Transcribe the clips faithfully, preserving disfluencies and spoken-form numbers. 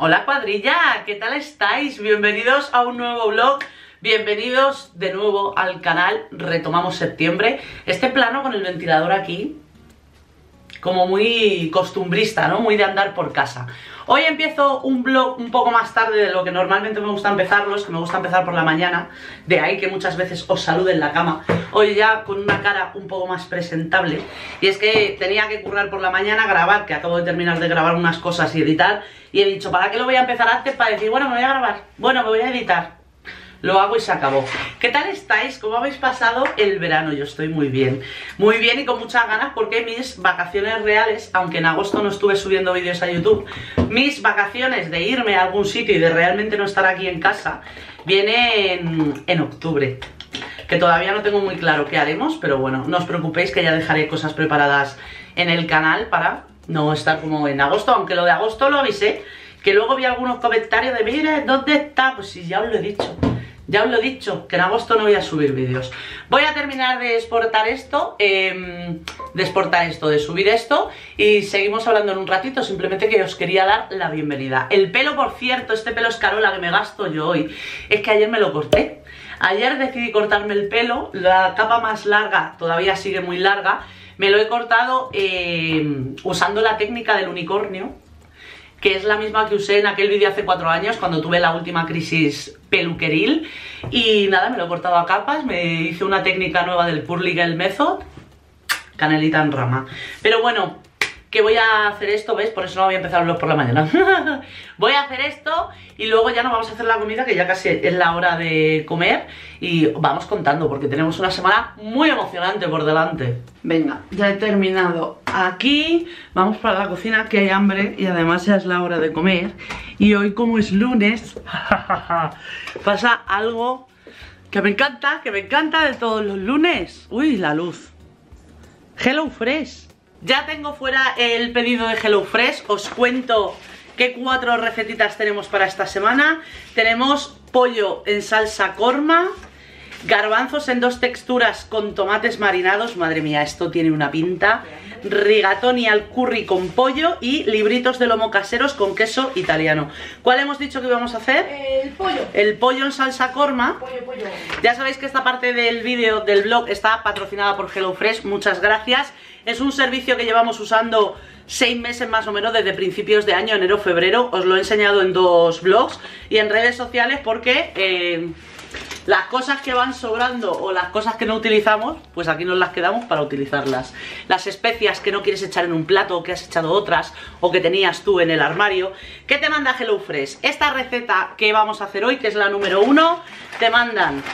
Hola cuadrilla, ¿qué tal estáis? Bienvenidos a un nuevo vlog, bienvenidos de nuevo al canal. Retomamos septiembre. Este plano con el ventilador aquí, como muy costumbrista, ¿no? Muy de andar por casa. Hoy empiezo un vlog un poco más tarde de lo que normalmente me gusta empezarlos, que me gusta empezar por la mañana, de ahí que muchas veces os salude en la cama. Hoy ya con una cara un poco más presentable, y es que tenía que currar por la mañana, grabar, que acabo de terminar de grabar unas cosas y editar, y he dicho, ¿para qué lo voy a empezar antes? Para decir, bueno, me voy a grabar, bueno, me voy a editar. Lo hago y se acabó. ¿Qué tal estáis? ¿Cómo habéis pasado el verano? Yo estoy muy bien. Muy bien y con muchas ganas porque mis vacaciones reales, aunque en agosto no estuve subiendo vídeos a YouTube, mis vacaciones de irme a algún sitio y de realmente no estar aquí en casa, vienen en octubre. Que todavía no tengo muy claro qué haremos, pero bueno, no os preocupéis que ya dejaré cosas preparadas en el canal para no estar como en agosto, aunque lo de agosto lo avisé, que luego vi algunos comentarios de, mira, ¿dónde está? Pues sí, ya os lo he dicho. Ya os lo he dicho, que en agosto no voy a subir vídeos. Voy a terminar de exportar esto, eh, de exportar esto, de subir esto, y seguimos hablando en un ratito. Simplemente que os quería dar la bienvenida. El pelo, por cierto, este pelo escarola que me gasto yo hoy, es que ayer me lo corté. Ayer decidí cortarme el pelo, la capa más larga todavía sigue muy larga. Me lo he cortado eh, usando la técnica del unicornio, que es la misma que usé en aquel vídeo hace cuatro años cuando tuve la última crisis peluqueril. Y nada, me lo he cortado a capas, me hice una técnica nueva del Curly Girl Method, canelita en rama. Pero bueno, que voy a hacer esto, ¿ves? Por eso no voy a empezar el vlog por la mañana. Voy a hacer esto y luego ya nos vamos a hacer la comida, que ya casi es la hora de comer. Y vamos contando, porque tenemos una semana muy emocionante por delante. Venga, ya he terminado aquí. Vamos para la cocina, que hay hambre y además ya es la hora de comer. Y hoy, como es lunes, pasa algo que me encanta, que me encanta de todos los lunes. Uy, la luz. Hello Fresh. Ya tengo fuera el pedido de Hello Fresh. Os cuento qué cuatro recetitas tenemos para esta semana. Tenemos pollo en salsa korma, garbanzos en dos texturas con tomates marinados. Madre mía, esto tiene una pinta. Rigatoni al curry con pollo y libritos de lomo caseros con queso italiano. ¿Cuál hemos dicho que íbamos a hacer? El pollo. El pollo en salsa korma. Pollo, pollo. Ya sabéis que esta parte del vídeo del blog está patrocinada por Hello Fresh. Muchas gracias. Es un servicio que llevamos usando seis meses más o menos desde principios de año, enero, febrero. Os lo he enseñado en dos blogs y en redes sociales porque eh, las cosas que van sobrando o las cosas que no utilizamos, pues aquí nos las quedamos para utilizarlas. Las especias que no quieres echar en un plato o que has echado otras o que tenías tú en el armario. ¿Qué te manda Hello Fresh? Esta receta que vamos a hacer hoy, que es la número uno, te mandan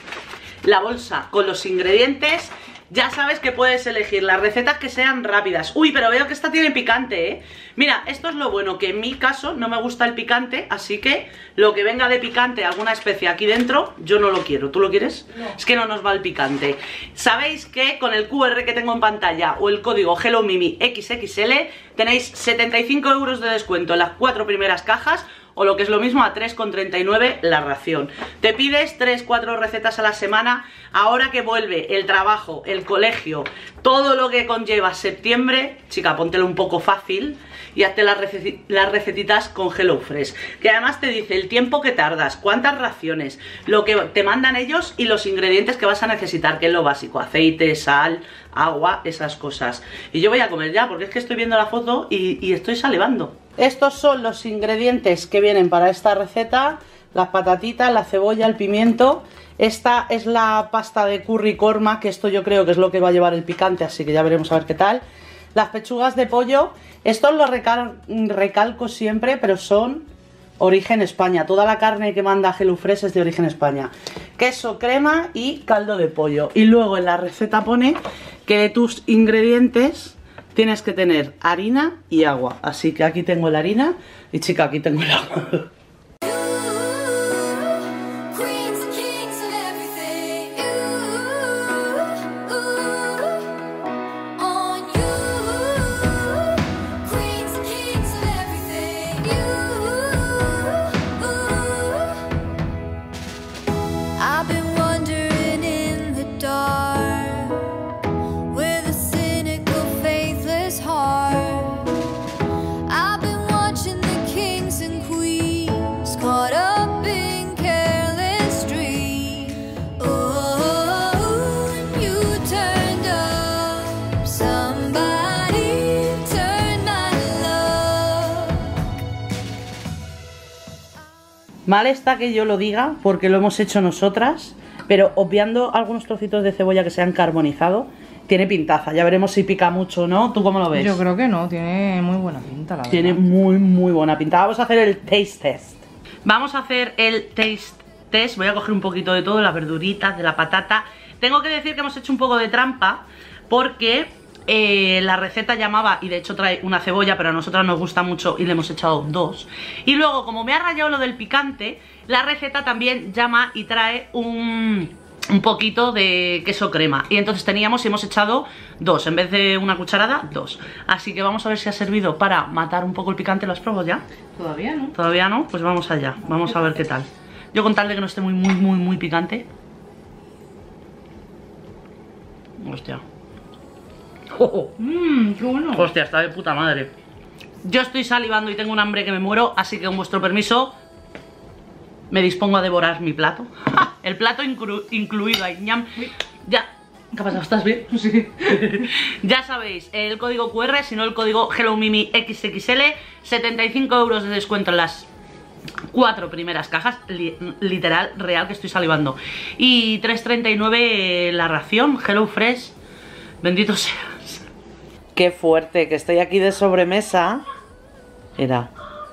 la bolsa con los ingredientes. Ya sabes que puedes elegir las recetas que sean rápidas. Uy, pero veo que esta tiene picante, ¿eh? Mira, esto es lo bueno, que en mi caso no me gusta el picante, así que lo que venga de picante, alguna especia aquí dentro, yo no lo quiero. ¿Tú lo quieres? No. Es que no nos va el picante. Sabéis que con el Q R que tengo en pantalla o el código HelloMimi equis equis ele tenéis setenta y cinco euros de descuento en las cuatro primeras cajas, o lo que es lo mismo, a tres con treinta y nueve la ración. Te pides tres cuatro recetas a la semana. Ahora que vuelve el trabajo, el colegio, todo lo que conlleva septiembre, chica, póntelo un poco fácil y hazte las, receti las recetitas con Hello Fresh, que además te dice el tiempo que tardas, cuántas raciones, lo que te mandan ellos y los ingredientes que vas a necesitar, que es lo básico: aceite, sal, agua, esas cosas. Y yo voy a comer ya, porque es que estoy viendo la foto y, y estoy salivando. Estos son los ingredientes que vienen para esta receta: las patatitas, la cebolla, el pimiento. Esta es la pasta de curry korma, que esto yo creo que es lo que va a llevar el picante, así que ya veremos a ver qué tal. Las pechugas de pollo, estos los recal recalco siempre, pero son origen España. Toda la carne que manda Hello Fresh es de origen España. Queso, crema y caldo de pollo. Y luego en la receta pone que de tus ingredientes tienes que tener harina y agua. Así que aquí tengo la harina y, chica, aquí tengo el agua. I've been watching the kings and queens Mal está que yo lo diga porque lo hemos hecho nosotras, pero obviando algunos trocitos de cebolla que se han carbonizado, tiene pintaza. Ya veremos si pica mucho o no. ¿Tú cómo lo ves? Yo creo que no, tiene muy buena pinta, la verdad. Tiene muy, muy buena pinta. Vamos a hacer el taste test. Vamos a hacer el taste test. Voy a coger un poquito de todo, de las verduritas, de la patata. Tengo que decir que hemos hecho un poco de trampa porque eh, la receta llamaba, y de hecho trae una cebolla, pero a nosotras nos gusta mucho y le hemos echado dos. Y luego, como me ha rayado lo del picante, la receta también llama y trae un, un poquito de queso crema. Y entonces teníamos y hemos echado dos, en vez de una cucharada, dos. Así que vamos a ver si ha servido para matar un poco el picante. ¿Lo has probado ya? Todavía no. ¿Todavía no? Pues vamos allá, vamos a ver qué tal. Yo con tal de que no esté muy, muy, muy, muy picante. Hostia. Oh, Mmm, qué bueno. hostia, está de puta madre. Yo estoy salivando y tengo un hambre que me muero, así que con vuestro permiso me dispongo a devorar mi plato. El plato inclu incluido ahí, ñam. Ya. ¿Qué ha pasado? ¿Estás bien? Sí. Ya sabéis, el código cu erre, si no el código HelloMimi equis equis ele, setenta y cinco euros de descuento en las cuatro primeras cajas, li literal, real, que estoy salivando. Y tres treinta y nueve la ración, Hello Fresh, bendito seas. Qué fuerte, que estoy aquí de sobremesa. Era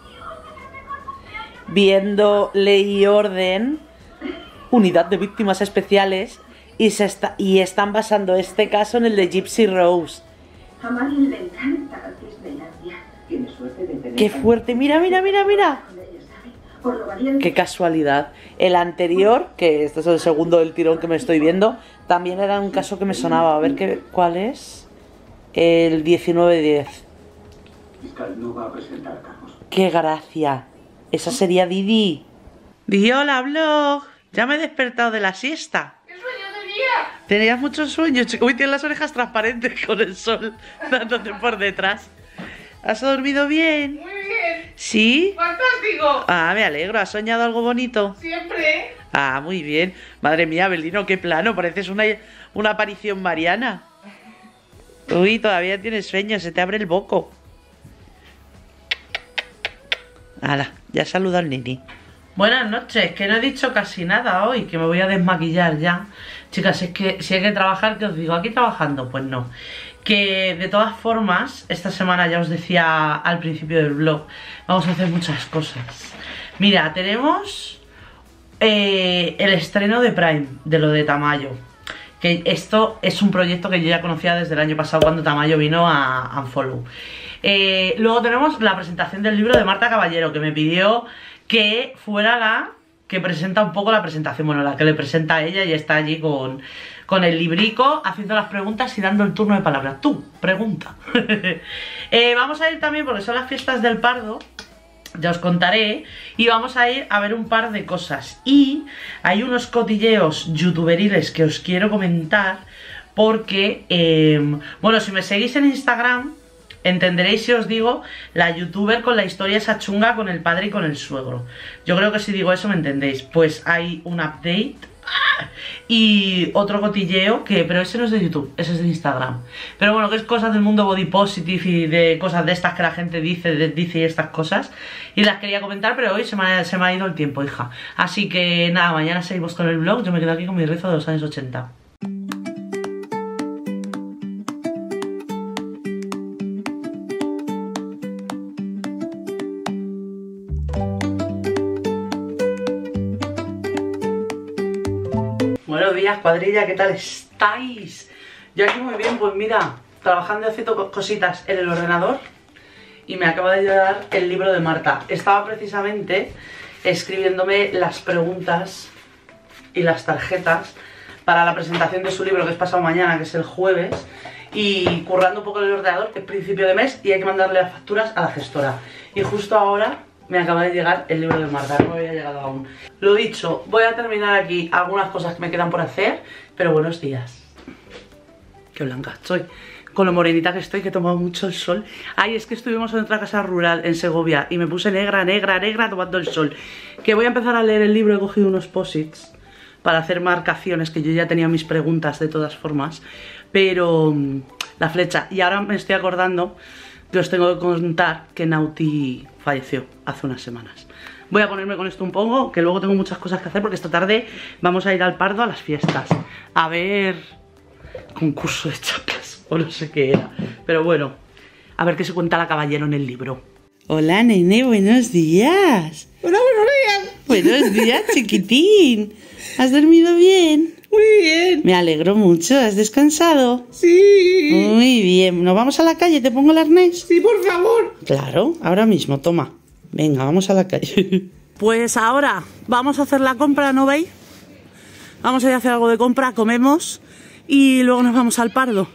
viendo Ley y Orden, Unidad de Víctimas Especiales, y, se está, y están basando este caso en el de Gypsy Rose. A Marilyn le encanta Disneylandia. Tiene suerte de tener... Qué fuerte, mira, mira, mira, mira. Por lo valiente. Qué casualidad. El anterior, que este es el segundo del tirón que me estoy viendo, también era un caso que me sonaba. A ver qué, cuál es. El diecinueve diez. Fiscal no va a presentar cargos. ¡Qué gracia! Esa sería Didi. Di hola, vlog. Ya me he despertado de la siesta. ¡Qué sueño tenía! Tenías muchos sueños, chico. Uy, tienes las orejas transparentes con el sol dándote por detrás. ¿Has dormido bien? Muy bien. ¿Sí? ¡Fantástico! Ah, me alegro. ¿Has soñado algo bonito? Siempre. Ah, muy bien. Madre mía, Belino, qué plano. Pareces una, una aparición mariana. Uy, todavía tienes sueño. Se te abre el boco. Hala, ya saluda al nini. Buenas noches, que no he dicho casi nada hoy, que me voy a desmaquillar ya. Chicas, es que si hay que trabajar, que os digo, aquí trabajando, pues no. Que de todas formas, esta semana ya os decía al principio del vlog, vamos a hacer muchas cosas. Mira, tenemos eh, el estreno de Prime, de lo de Tamayo. Que esto es un proyecto que yo ya conocía desde el año pasado cuando Tamayo vino a Unfollow. Eh, luego tenemos la presentación del libro de Marta Caballero, que me pidió que fuera la que presenta un poco la presentación, bueno, la que le presenta a ella, y está allí con, con el librico haciendo las preguntas y dando el turno de palabra. Tú, pregunta. eh, vamos a ir también, porque son las fiestas del Pardo, ya os contaré, y vamos a ir a ver un par de cosas. Y hay unos cotilleos youtuberiles que os quiero comentar, porque, eh, bueno, si me seguís en Instagram, entenderéis si os digo la youtuber con la historia esa chunga con el padre y con el suegro. Yo creo que si digo eso me entendéis. Pues hay un update y otro cotilleo que, pero ese no es de YouTube, ese es de Instagram. Pero bueno, que es cosas del mundo body positive y de cosas de estas que la gente dice, de, dice y estas cosas. Y las quería comentar, pero hoy se me, ha, se me ha ido el tiempo, hija. Así que nada, mañana seguimos con el vlog. Yo me quedo aquí con mi rezo de los años ochenta. Buenos días, cuadrilla, ¿qué tal estáis? Yo aquí muy bien, pues mira, trabajando y haciendo cositas en el ordenador, y me acaba de llegar el libro de Marta. Estaba precisamente escribiéndome las preguntas y las tarjetas para la presentación de su libro, que es pasado mañana, que es el jueves, y currando un poco en el ordenador, que es principio de mes y hay que mandarle las facturas a la gestora. Y justo ahora me acaba de llegar el libro de Marta, no me había llegado aún. Lo dicho, voy a terminar aquí algunas cosas que me quedan por hacer, pero buenos días. Qué blanca estoy, con lo morenita que estoy, que he tomado mucho el sol. Ay, es que estuvimos en otra casa rural en Segovia y me puse negra, negra, negra tomando el sol. Que voy a empezar a leer el libro, he cogido unos posits para hacer marcaciones, que yo ya tenía mis preguntas de todas formas, pero la flecha, y ahora me estoy acordando que os tengo que contar que Nauti falleció hace unas semanas. Voy a ponerme con esto un poco, que luego tengo muchas cosas que hacer porque esta tarde vamos a ir al Pardo a las fiestas. A ver... concurso de chapas, o no sé qué era. Pero bueno, a ver qué se cuenta la caballero en el libro. Hola, nene, buenos días. Hola, buenos días. Buenos días, chiquitín. ¿Has dormido bien? Muy bien. Me alegro mucho, ¿has descansado? Sí. Muy bien, ¿nos vamos a la calle? ¿Te pongo el arnés? Sí, por favor. Claro, ahora mismo, toma. Venga, vamos a la calle. Pues ahora vamos a hacer la compra, ¿no veis? Vamos a ir a hacer algo de compra, comemos y luego nos vamos al Pardo.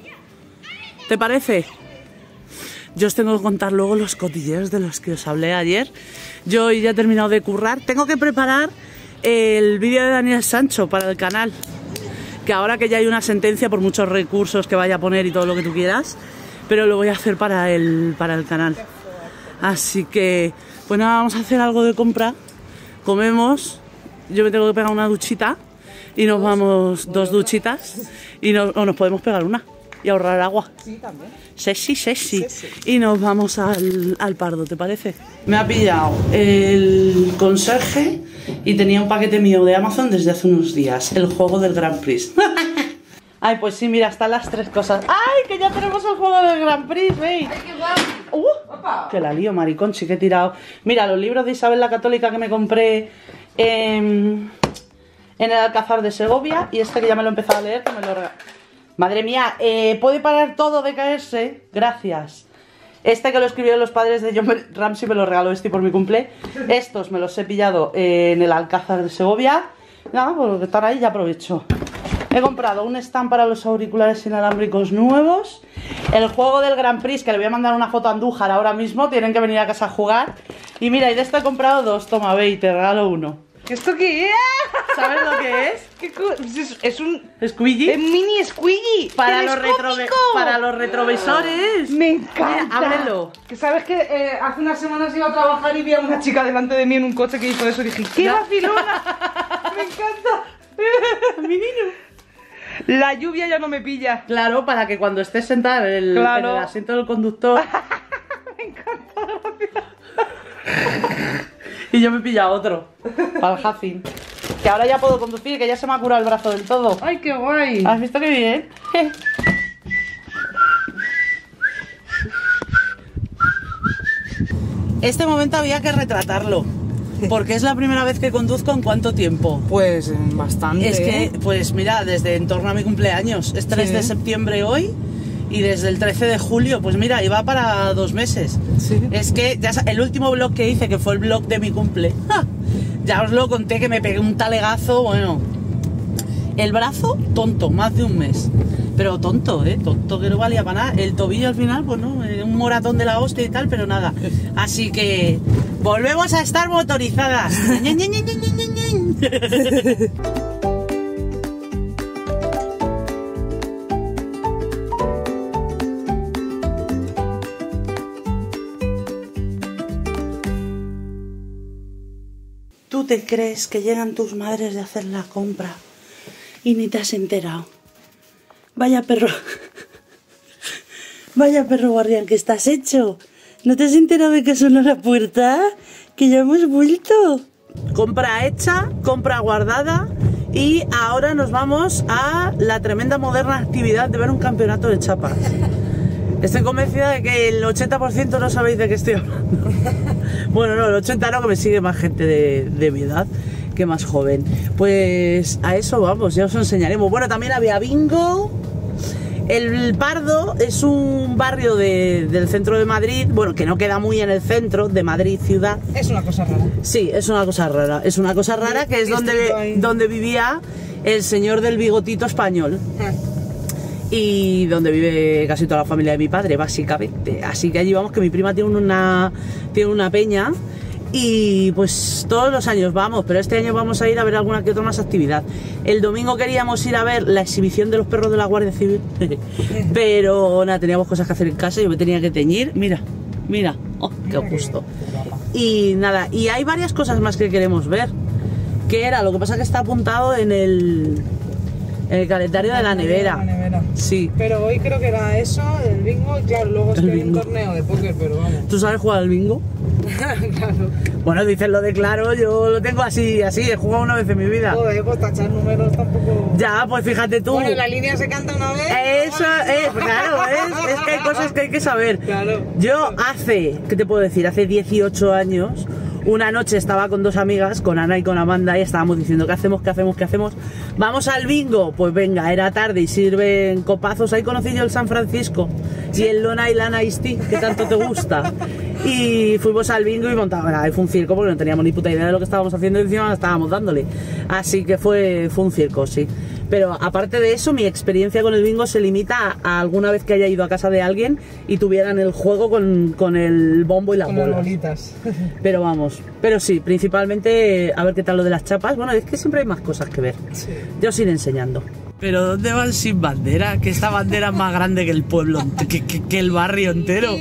¿Te parece? Yo os tengo que contar luego los cotilleos de los que os hablé ayer. Yo hoy ya he terminado de currar. Tengo que preparar el vídeo de Daniel Sancho para el canal. Que ahora que ya hay una sentencia por muchos recursos que vaya a poner y todo lo que tú quieras, pero lo voy a hacer para el, para el canal. Así que, pues nada, vamos a hacer algo de compra. Comemos. Yo me tengo que pegar una duchita. Y nos vamos, dos duchitas. Y no, o nos podemos pegar una. Y ahorrar agua. Sí, también. Sexy, sexy. Y nos vamos al, al Pardo, ¿te parece? Me ha pillado el conserje y tenía un paquete mío de Amazon desde hace unos días. El juego del Grand Prix. Ay, pues sí, mira, están las tres cosas. ¡Ay, que ya tenemos el juego del Grand Prix, veis! ¡Ay, qué guapo! ¡Uh! Que la lío, maricón, sí que he tirado. Mira, los libros de Isabel la Católica que me compré en, en el Alcázar de Segovia. Y este que ya me lo he empezado a leer, que me lo regaló. Madre mía, eh, ¿puede parar todo de caerse? Gracias. Este que lo escribieron los padres de John Ramsey me lo regaló este por mi cumple. Estos me los he pillado en el Alcázar de Segovia. Nada, pues estar ahí ya aprovecho. He comprado un stand para los auriculares inalámbricos nuevos. El juego del Grand Prix, que le voy a mandar una foto a Andújar ahora mismo. Tienen que venir a casa a jugar. Y mira, y de esto he comprado dos. Toma, ve y te regalo uno. ¿Esto qué es? ¿Sabes lo que es? ¿Qué es, es un... ¿Squeegee? Es mini squeegee. Para los, retrove ¡Telescópico! para los retrovisores. Me encanta. Mira, ábrelo. Que sabes que eh, hace unas semanas iba a trabajar y vi a una chica delante de mí en un coche que hizo eso y dije, ¡qué Ya. vacilona! Me encanta. Mi niño. La lluvia ya no me pilla. Claro, para que cuando estés sentada en el, Claro. en el asiento del conductor. Me encanta, gracias. Y yo me pilla otro. Para el Hacin. Que ahora ya puedo conducir, que ya se me ha curado el brazo del todo. Ay, qué guay. ¿Has visto qué bien? Este momento había que retratarlo. Porque es la primera vez que conduzco en cuánto tiempo. Pues bastante. Es que, pues mira, desde en torno a mi cumpleaños. Es tres Sí. de septiembre hoy. Y desde el trece de julio, pues mira, iba para dos meses. Sí. Es que ya sa- el último vlog que hice, que fue el vlog de mi cumple, ¡ja! Ya os lo conté que me pegué un talegazo, bueno. El brazo, tonto, más de un mes. Pero tonto, ¿eh? Tonto que no valía para nada. El tobillo al final, pues no, eh, un moratón de la hostia y tal, pero nada. Así que volvemos a estar motorizadas. Ñe, Ñe, Ñe, Ñe, Ñe, Ñe, Ñe. ¿Tú te crees que llegan tus madres de hacer la compra y ni te has enterado? Vaya perro. Vaya perro guardián que estás hecho. ¿No te has enterado de que sonó la puerta? Que ya hemos vuelto. Compra hecha, compra guardada y ahora nos vamos a la tremenda moderna actividad de ver un campeonato de chapas. Estoy convencida de que el ochenta por ciento no sabéis de qué estoy hablando. Bueno, no, el ochenta por ciento no, que me sigue más gente de, de mi edad que más joven. Pues a eso vamos, ya os enseñaremos. Bueno, también había bingo. El Pardo es un barrio de, del centro de Madrid, bueno, que no queda muy en el centro de Madrid ciudad. Es una cosa rara. Sí, es una cosa rara. Es una cosa rara que es donde, donde vivía el señor del bigotito español. Y donde vive casi toda la familia de mi padre, básicamente. Así que allí vamos, que mi prima tiene una, tiene una peña. Y pues todos los años vamos, pero este año vamos a ir a ver alguna que otra más actividad. El domingo queríamos ir a ver la exhibición de los perros de la Guardia Civil. Pero nada, teníamos cosas que hacer en casa, yo me tenía que teñir. Mira, mira, oh, qué gusto. Y nada, y hay varias cosas más que queremos ver. ¿Qué era? Lo que pasa es que está apuntado en el, en el calendario de la nevera. era. Sí. Pero hoy creo que era eso, el bingo, y claro, luego es El que hay un bingo. torneo de póker, pero vamos. ¿Tú sabes jugar al bingo? Claro. Bueno, dices lo de claro, yo lo tengo así, así, he jugado una vez en mi vida. Joder, pues tachar números tampoco... Ya, pues fíjate tú. Bueno, la línea se canta una vez. Eso es, claro, es, es que hay cosas que hay que saber. Claro. Yo hace, ¿qué te puedo decir? Hace dieciocho años, una noche estaba con dos amigas, con Ana y con Amanda, y estábamos diciendo, ¿qué hacemos, qué hacemos, qué hacemos? ¿Vamos al bingo? Pues venga, era tarde y sirven copazos. Ahí conocí yo el San Francisco y el Long Island Iced Tea, que tanto te gusta. Y fuimos al bingo y montamos, ahí fue un circo porque no teníamos ni puta idea de lo que estábamos haciendo y encima estábamos dándole. Así que fue, fue un circo, sí. Pero aparte de eso, mi experiencia con el bingo se limita a, a alguna vez que haya ido a casa de alguien y tuvieran el juego con, con el bombo y las Con las bolas. bolitas. Pero vamos, pero sí, principalmente a ver qué tal lo de las chapas. Bueno, es que siempre hay más cosas que ver. Sí. Yo os iré enseñando. Pero ¿dónde van sin bandera? Que esta bandera es más grande que el pueblo, que, que, que el barrio entero.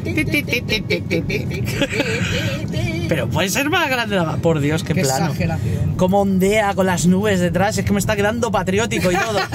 Pero puede ser más grande la... Por Dios, qué, Qué plano. exageración. Cómo ondea con las nubes detrás, es que me está quedando patriótico y todo.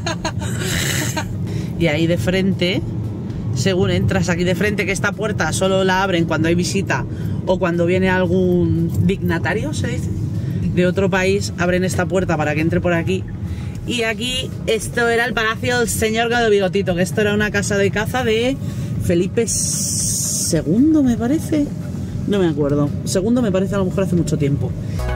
Y ahí de frente, según entras aquí de frente, que esta puerta solo la abren cuando hay visita o cuando viene algún dignatario, se dice, de otro país, abren esta puerta para que entre por aquí. Y aquí, esto era el palacio del señor Gado Bigotito, que esto era una casa de caza de Felipe segundo, me parece. No me acuerdo. Segundo me parece, a lo mejor hace mucho tiempo.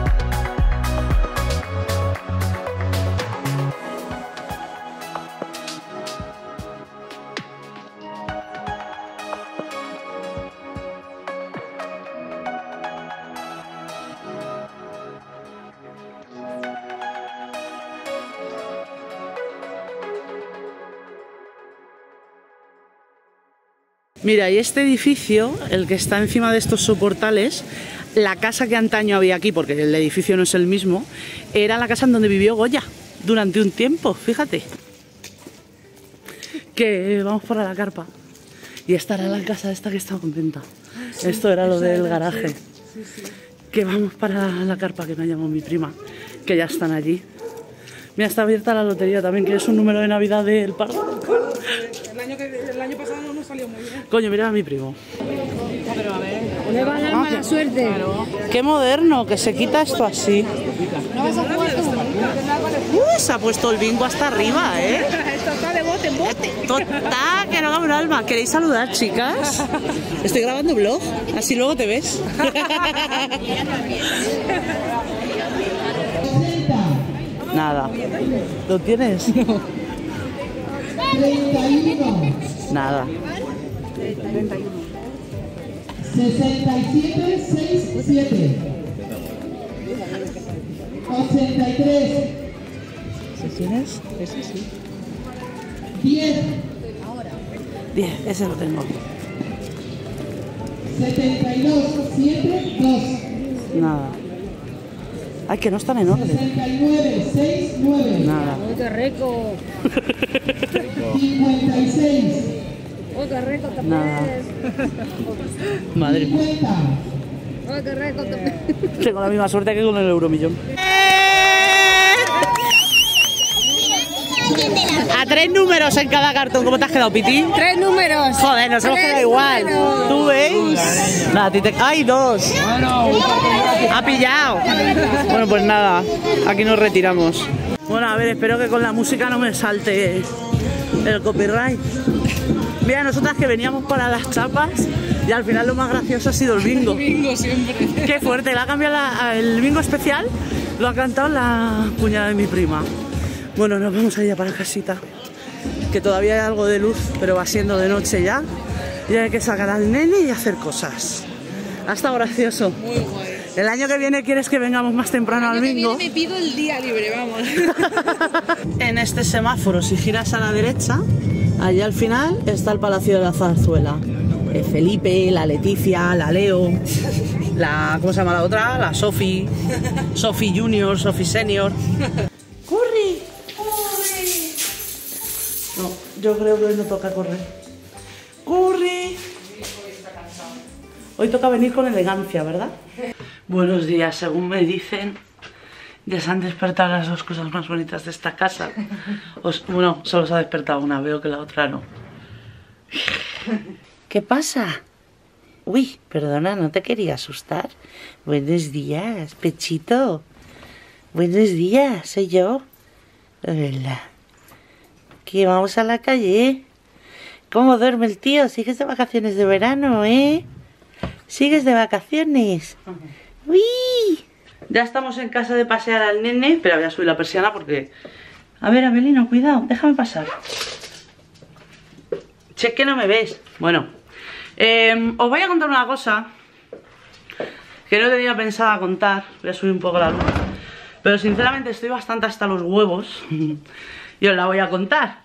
Mira, y este edificio, el que está encima de estos soportales, la casa que antaño había aquí, porque el edificio no es el mismo, era la casa en donde vivió Goya durante un tiempo, fíjate. Que vamos por la carpa. Y esta era la casa esta que estaba contenta. Esto era lo del garaje. Que vamos para la carpa, que me llamó mi prima, que ya están allí. Mira, está abierta la lotería también, que es un número de Navidad del Pardo. El año, que, el año pasado no nos salió muy bien. Coño, mira a mi primo. Pero a ver. Le va a dar mala suerte. Qué moderno, que se quita esto así. No vas a jugar como Uh, se ha puesto el bingo hasta arriba, ¿eh? Esto está de bote en bote. Total, que no haga un alma. ¿Queréis saludar, chicas? Estoy grabando vlog, así luego te ves. Nada. ¿Lo tienes? No. treinta y uno, Nada. sesenta y siete, sesenta y siete, ochenta y tres, ¿Lo tienes? Ese sí. diez, Diez, ese lo tengo. setenta y dos, siete, dos, Nada. Ay, que no están en orden. sesenta y nueve, seis, nueve, Nada. ¡Oh, qué rico! cincuenta y seis, ¡Oh, qué rico te Nada. puedes! Madre mía. cincuenta, ¡Oh, qué rico te puedes! Tengo la misma suerte que con el euromillón. A tres números en cada cartón. ¿Cómo te has quedado, Piti? ¡Tres números! Joder, nos hemos Tres quedado igual. números. ¿Tú veis? Nada, a ti te... ¡Ay, dos! Ha pillado. Bueno, pues nada, aquí nos retiramos. Bueno, a ver, espero que con la música no me salte el copyright. Mira, nosotras que veníamos para las chapas y al final lo más gracioso ha sido el bingo. Bingo siempre. Qué fuerte, le ha cambiado la- el bingo especial, lo ha cantado la cuñada de mi prima. Bueno, nos vamos a ir ya para casita, que todavía hay algo de luz, pero va siendo de noche ya. Y hay que sacar al nene y hacer cosas. Ha estado gracioso. Muy guay. El año que viene quieres que vengamos más temprano al bingo. Me pido el día libre, vamos. En este semáforo, si giras a la derecha, allá al final está el Palacio de la Zarzuela. Eh, Felipe, la Leticia, la Leo, la... ¿cómo se llama la otra? La Sofi, Sofi Junior, Sofi Senior. ¡Corre! ¡Corre! No, yo creo que hoy no toca correr. ¡Corre! Hoy toca venir con elegancia, ¿verdad? Buenos días, según me dicen, Ya se han despertado las dos cosas más bonitas de esta casa. Os, bueno, solo se ha despertado una, veo que la otra no. ¿Qué pasa? Uy, perdona, no te quería asustar. Buenos días, Pechito. Buenos días, soy yo. Hola. ¿Qué, vamos a la calle? ¿Cómo duerme el tío? ¿Sigues de vacaciones de verano, eh? ¿Sigues de vacaciones? ¡Uy! Ya estamos en casa de pasear al nene. Pero voy a subir la persiana porque... A ver, Abelino, cuidado, déjame pasar. Che, que no me ves. Bueno, eh, os voy a contar una cosa que no tenía pensada contar. Voy a subir un poco la luz. Pero sinceramente estoy bastante hasta los huevos y os la voy a contar.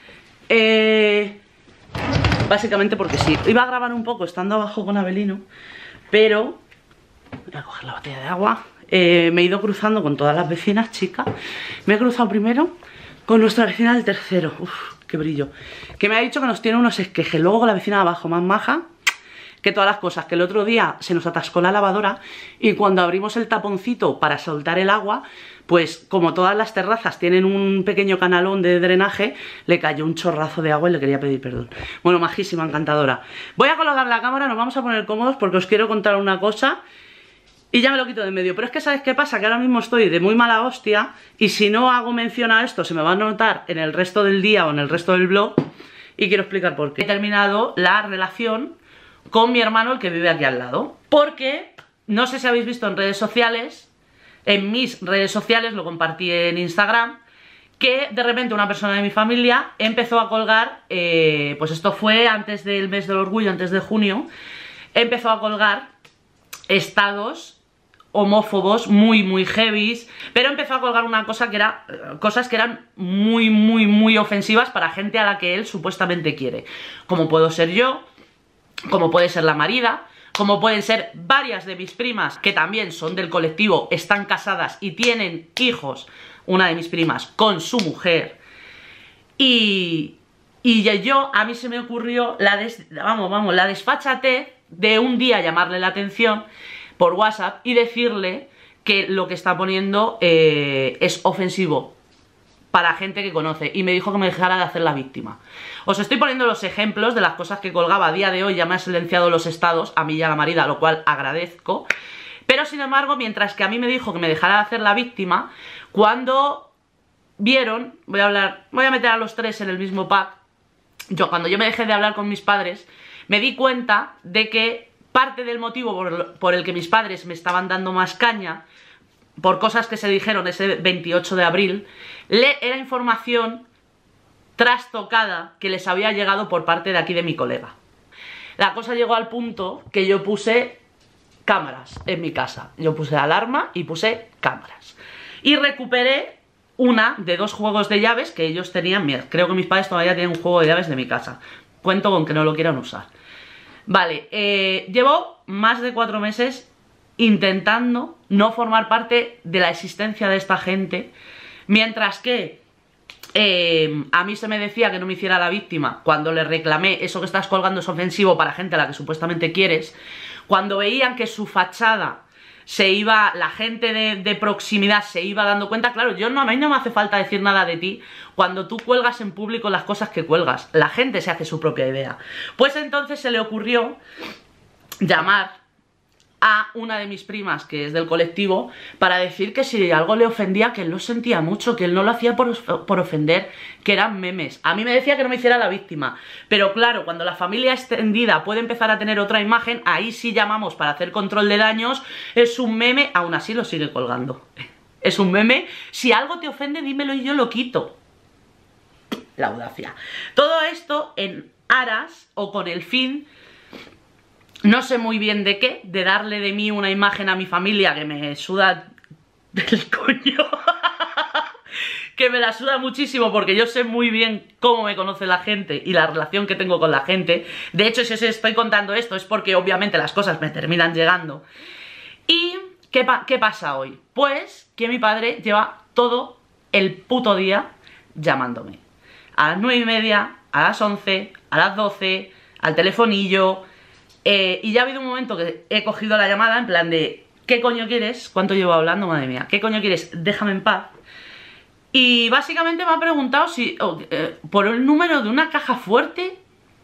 Eh, básicamente porque sí. Iba a grabar un poco estando abajo con Abelino, pero... Voy a coger la botella de agua. Eh, me he ido cruzando con todas las vecinas, chicas. Me he cruzado primero con nuestra vecina del tercero. Uf, qué brillo. Que me ha dicho que nos tiene unos esquejes. Luego con la vecina de abajo, más maja que todas las cosas. Que el otro día se nos atascó la lavadora y cuando abrimos el taponcito para soltar el agua, pues como todas las terrazas tienen un pequeño canalón de drenaje, le cayó un chorrazo de agua y le quería pedir perdón. Bueno, majísima, encantadora. Voy a colocar la cámara, nos vamos a poner cómodos porque os quiero contar una cosa y ya me lo quito de en medio. Pero es que ¿sabes qué pasa? Que ahora mismo estoy de muy mala hostia y si no hago mención a esto se me va a notar en el resto del día o en el resto del vlog y quiero explicar por qué. He terminado la relación con mi hermano, el que vive aquí al lado. Porque, no sé si habéis visto en redes sociales, en mis redes sociales, lo compartí en Instagram, que de repente una persona de mi familia empezó a colgar, eh, pues esto fue antes del mes del orgullo, antes de junio, empezó a colgar estados homófobos muy muy heavies, pero empezó a colgar una cosa que era, cosas que eran muy muy muy ofensivas para gente a la que él supuestamente quiere, como puedo ser yo, como puede ser la marida, como pueden ser varias de mis primas que también son del colectivo, están casadas y tienen hijos, una de mis primas con su mujer. Y, y yo, a mí se me ocurrió la, des, vamos, vamos, la desfachatez de un día llamarle la atención por WhatsApp y decirle que lo que está poniendo eh, es ofensivo para gente que conoce, y me dijo que me dejara de hacer la víctima. Os estoy poniendo los ejemplos de las cosas que colgaba a día de hoy. Ya me ha silenciado los estados, a mí y a la marida, lo cual agradezco. Pero sin embargo, mientras que a mí me dijo que me dejara de hacer la víctima, cuando vieron, voy a hablar, voy a meter a los tres en el mismo pack. Yo, cuando yo me dejé de hablar con mis padres, me di cuenta de que parte del motivo por, por el que mis padres me estaban dando más caña, por cosas que se dijeron ese veintiocho de abril, le, era información trastocada que les había llegado por parte de aquí de mi colega. La cosa llegó al punto que yo puse cámaras en mi casa. Yo puse alarma y puse cámaras. Y recuperé una de dos juegos de llaves que ellos tenían. Mira, creo que mis padres todavía tienen un juego de llaves de mi casa. Cuento con que no lo quieran usar. Vale, eh, llevo más de cuatro meses intentando no formar parte de la existencia de esta gente, mientras que eh, a mí se me decía que no me hiciera la víctima cuando le reclamé eso que estás colgando es ofensivo para gente a la que supuestamente quieres. Cuando veían que su fachada se iba, la gente de, de proximidad se iba dando cuenta, claro, yo no, a mí no me hace falta decir nada de ti cuando tú cuelgas en público las cosas que cuelgas, la gente se hace su propia idea. Pues entonces se le ocurrió llamar a una de mis primas, que es del colectivo, para decir que si algo le ofendía, que él lo sentía mucho, que él no lo hacía por, por ofender, que eran memes. A mí me decía que no me hiciera la víctima, pero claro, cuando la familia extendida puede empezar a tener otra imagen, ahí sí llamamos para hacer control de daños, es un meme, aún así lo sigue colgando. Es un meme, si algo te ofende dímelo y yo lo quito. La audacia. Todo esto en aras o con el fin, no sé muy bien de qué, de darle de mí una imagen a mi familia que me suda del coño. Que me la suda muchísimo porque yo sé muy bien cómo me conoce la gente y la relación que tengo con la gente. De hecho, si os estoy contando esto es porque obviamente las cosas me terminan llegando. ¿Y qué, pa qué pasa hoy? Pues que mi padre lleva todo el puto día llamándome. A las nueve y media, a las once, a las doce, al telefonillo. Eh, y ya ha habido un momento que he cogido la llamada en plan de ¿qué coño quieres? ¿Cuánto llevo hablando? Madre mía, ¿qué coño quieres? Déjame en paz. Y básicamente me ha preguntado si oh, eh, por el número de una caja fuerte.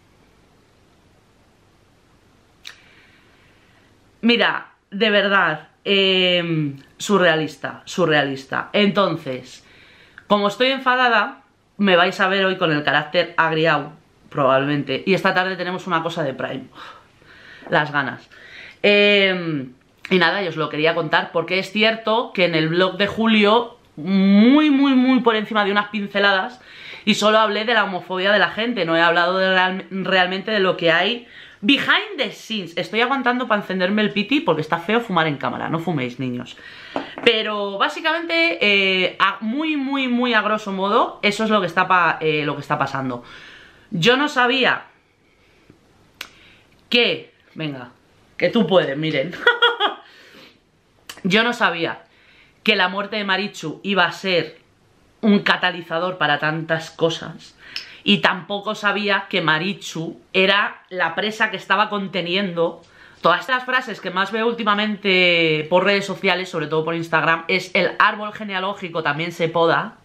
Mira, de verdad, eh, surrealista, surrealista. Entonces, como estoy enfadada, me vais a ver hoy con el carácter agriado, probablemente. Y esta tarde tenemos una cosa de Prime. Las ganas. Eh, y nada, yo os lo quería contar porque es cierto que en el vlog de julio, muy, muy, muy por encima de unas pinceladas, y solo hablé de la homofobia de la gente, no he hablado de real, realmente de lo que hay behind the scenes. Estoy aguantando para encenderme el piti porque está feo fumar en cámara, no fuméis, niños. Pero básicamente, eh, a muy, muy, muy a grosso modo, eso es lo que está, pa, eh, lo que está pasando. Yo no sabía que... Venga, que tú puedes, miren. Yo no sabía que la muerte de Marichu iba a ser un catalizador para tantas cosas. Y tampoco sabía que Marichu era la presa que estaba conteniendo todas estas frases que más veo últimamente por redes sociales, sobre todo por Instagram. Es el árbol genealógico también se poda.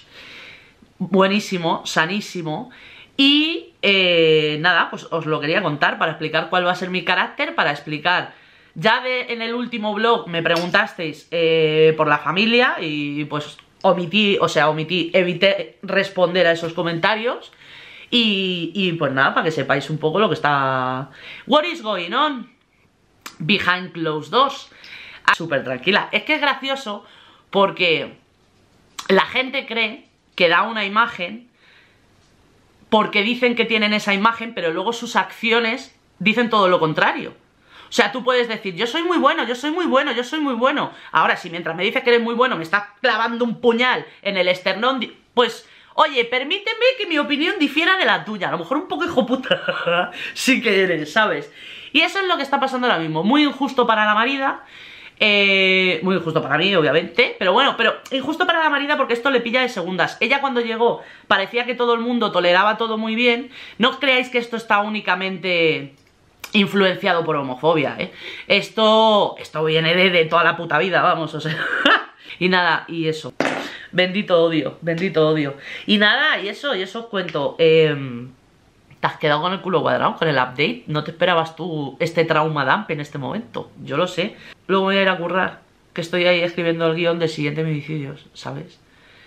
Buenísimo, sanísimo. Y eh, nada, pues os lo quería contar para explicar cuál va a ser mi carácter, para explicar... Ya de, en el último vlog me preguntasteis eh, por la familia y pues omití, o sea, omití, evité responder a esos comentarios. Y, y pues nada, para que sepáis un poco lo que está... What is going on behind closed doors. Ah, súper tranquila. Es que es gracioso porque la gente cree que da una imagen porque dicen que tienen esa imagen, pero luego sus acciones dicen todo lo contrario. O sea, tú puedes decir, yo soy muy bueno, yo soy muy bueno, yo soy muy bueno. Ahora, si mientras me dices que eres muy bueno me estás clavando un puñal en el esternón, pues, oye, permíteme que mi opinión difiera de la tuya. A lo mejor un poco hijo puta sí que eres, ¿sabes? Y eso es lo que está pasando ahora mismo. Muy injusto para la marida. Eh, muy injusto para mí, obviamente. Pero bueno, pero injusto para la marida porque esto le pilla de segundas. Ella cuando llegó parecía que todo el mundo toleraba todo muy bien. No creáis que esto está únicamente... influenciado por homofobia, ¿eh? Esto, esto viene de, de toda la puta vida, vamos, o sea... Y nada, y eso. Bendito odio, bendito odio. Y nada, y eso, y eso os cuento. Eh, ¿Te has quedado con el culo cuadrado con el update? ¿No te esperabas tú este trauma dump en este momento? Yo lo sé. Luego me voy a ir a currar, que estoy ahí escribiendo el guión del siguiente homicidios, ¿sabes?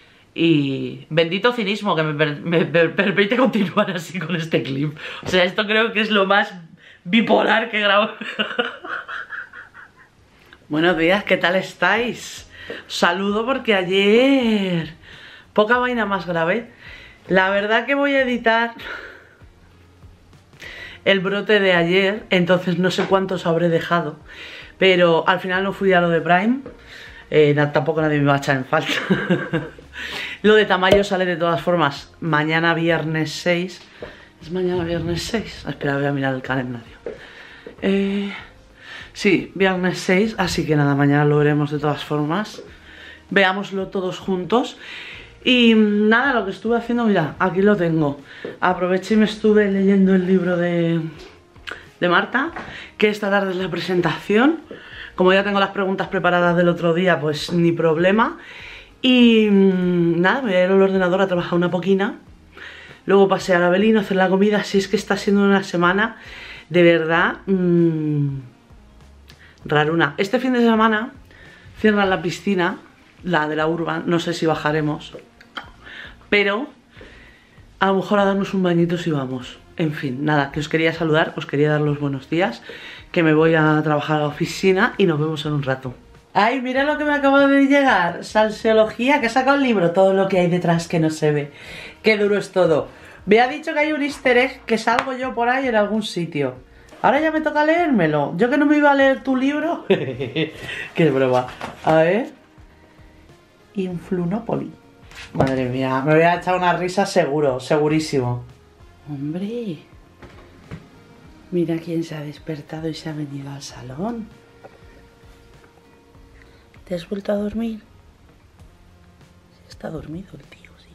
Y bendito cinismo que me, per me per permite continuar así con este clip. O sea, esto creo que es lo más... bipolar que grabo. Buenos días, ¿qué tal estáis? Saludo porque ayer poca vaina más grave. La verdad que voy a editar el brote de ayer, entonces no sé cuántos habré dejado, pero al final no fui a lo de Prime. eh, Tampoco nadie me va a echar en falta. Lo de Tamayo sale de todas formas mañana viernes seis. ¿Es mañana viernes seis? Espera, voy a mirar el calendario. Eh, sí, viernes seis, así que nada, mañana lo veremos de todas formas. Veámoslo todos juntos. Y nada, lo que estuve haciendo, mira, aquí lo tengo. Aproveché y me estuve leyendo el libro de, de Marta, que esta tarde es la presentación. Como ya tengo las preguntas preparadas del otro día, pues ni problema. Y nada, me voy a ir al ordenador a trabajar una poquina. Luego pasé a la Belino a hacer la comida. Si es que está siendo una semana de verdad mmm, raruna. Este fin de semana cierran la piscina, la de la Urban. No sé si bajaremos, pero a lo mejor a darnos un bañito si vamos. En fin, nada, que os quería saludar, os quería dar los buenos días, que me voy a trabajar a la oficina y nos vemos en un rato. Ay, mira lo que me acaba de llegar. Salseología, que he sacado el libro. Todo lo que hay detrás que no se ve. Qué duro es todo. Me ha dicho que hay un easter egg que salgo yo por ahí en algún sitio. Ahora ya me toca leérmelo. Yo que no me iba a leer tu libro. Qué broma. A ver. Influnópoli. Madre mía, me voy a echar una risa seguro, segurísimo. Hombre. Mira quién se ha despertado y se ha venido al salón. ¿Te has vuelto a dormir? Está dormido el tío, sí.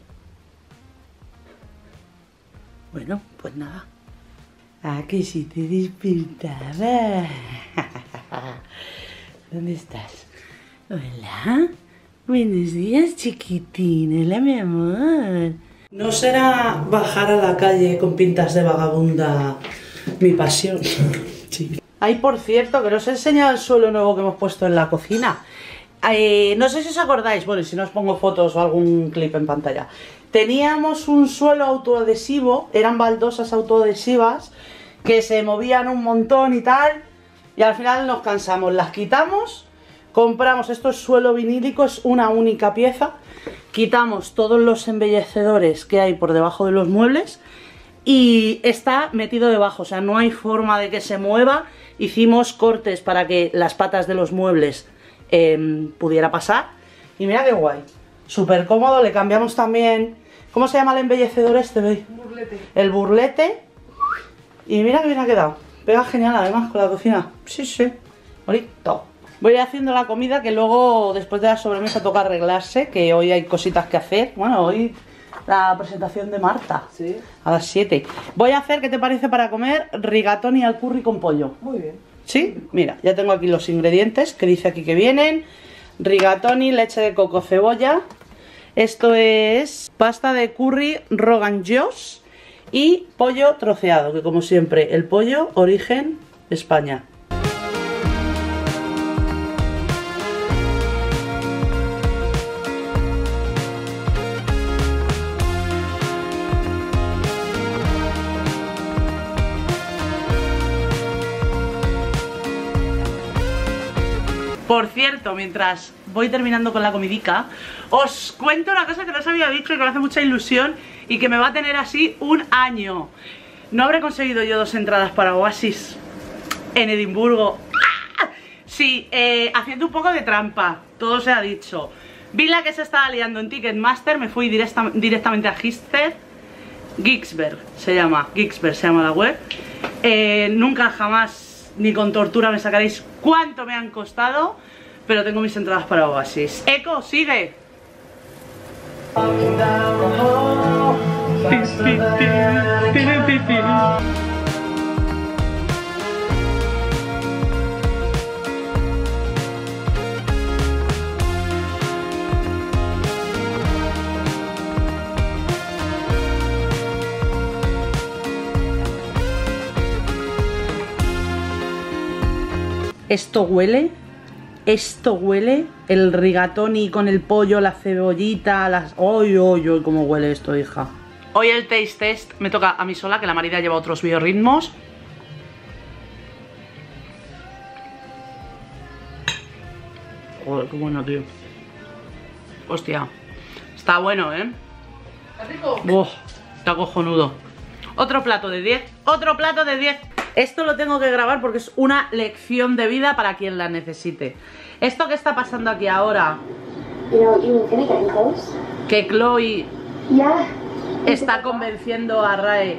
Bueno, pues nada. Ah, que si te despertaba. ¿Dónde estás? Hola. Buenos días, chiquitín. Hola, mi amor. ¿No será bajar a la calle con pintas de vagabunda mi pasión? Sí. Ay, por cierto, que os he enseñado el suelo nuevo que hemos puesto en la cocina. Eh, no sé si os acordáis, bueno, y si no os pongo fotos o algún clip en pantalla. Teníamos un suelo autoadhesivo, eran baldosas autoadhesivas que se movían un montón y tal, y al final nos cansamos, las quitamos, compramos, esto es suelo vinílico, es una única pieza, quitamos todos los embellecedores que hay por debajo de los muebles y está metido debajo, o sea, no hay forma de que se mueva. Hicimos cortes para que las patas de los muebles eh, pudiera pasar y mira qué guay, súper cómodo. Le cambiamos también, ¿cómo se llama el embellecedor este? ¿Veis? Burlete. El burlete. Y mira que bien ha quedado. Pega genial además con la cocina. Sí, sí. Bonito. Voy haciendo la comida, que luego después de la sobremesa toca arreglarse, que hoy hay cositas que hacer. Bueno, hoy la presentación de Marta. Sí. A las siete. Voy a hacer, ¿qué te parece para comer? Rigatoni al curry con pollo. Muy bien. ¿Sí? Mira, ya tengo aquí los ingredientes que dice aquí que vienen. Rigatoni, leche de coco, cebolla. Esto es pasta de curry Rogan Josh y pollo troceado, que como siempre, el pollo origen España. Por cierto, mientras voy terminando con la comidica, os cuento una cosa que no os había dicho y que me hace mucha ilusión y que me va a tener así un año. No habré conseguido yo dos entradas para Oasis en Edimburgo. ¡Ah! Sí, eh, haciendo un poco de trampa, todo se ha dicho. Vi la que se estaba liando en Ticketmaster, me fui directa, directamente a Gixberg. Gixberg se llama, Gixberg se llama la web. Eh, nunca jamás ni con tortura me sacaréis cuánto me han costado, pero tengo mis entradas para Oasis. Eco, sigue. Esto huele, esto huele, el rigatoni con el pollo, la cebollita, las... ¡Oy, oy, oy! ¿Cómo huele esto, hija? Hoy el taste test me toca a mí sola, que la Marida lleva otros biorritmos. Joder, qué bueno, tío. Hostia, está bueno, ¿eh? ¿Está rico? Uf, está cojonudo. Otro plato de diez, otro plato de diez. Esto lo tengo que grabar porque es una lección de vida para quien la necesite. Esto que está pasando aquí ahora, que Chloe está convenciendo a Rae.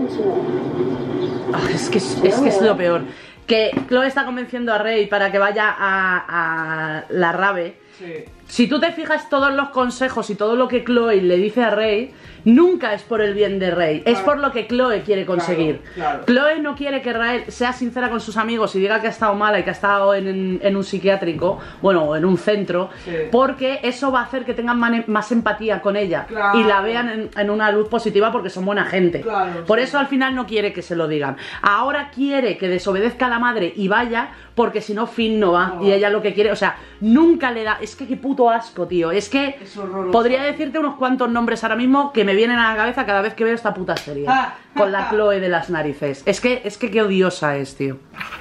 Oh, es, que es, es que es lo peor. Que Chloe está convenciendo a Rey para que vaya a, a la rave. Sí. Si tú te fijas, todos los consejos y todo lo que Chloe le dice a Rey nunca es por el bien de Rey, claro. Es por lo que Chloe quiere conseguir. Claro, claro. Chloe no quiere que Rael sea sincera con sus amigos y diga que ha estado mala y que ha estado en, en, en un psiquiátrico, bueno, en un centro, sí. Porque eso va a hacer que tengan man, más empatía con ella, claro. Y la vean en, en una luz positiva porque son buena gente, claro, por sí. Eso al final no quiere que se lo digan. Ahora quiere que desobedezca a la madre y vaya, porque si no Finn no va, oh. Y ella lo que quiere, o sea, nunca le da, es que qué puto asco, tío, es que es podría decirte unos cuantos nombres ahora mismo que me vienen a la cabeza cada vez que veo esta puta serie, ah. Con la Chloe de las narices, es que, es que qué odiosa es, tío.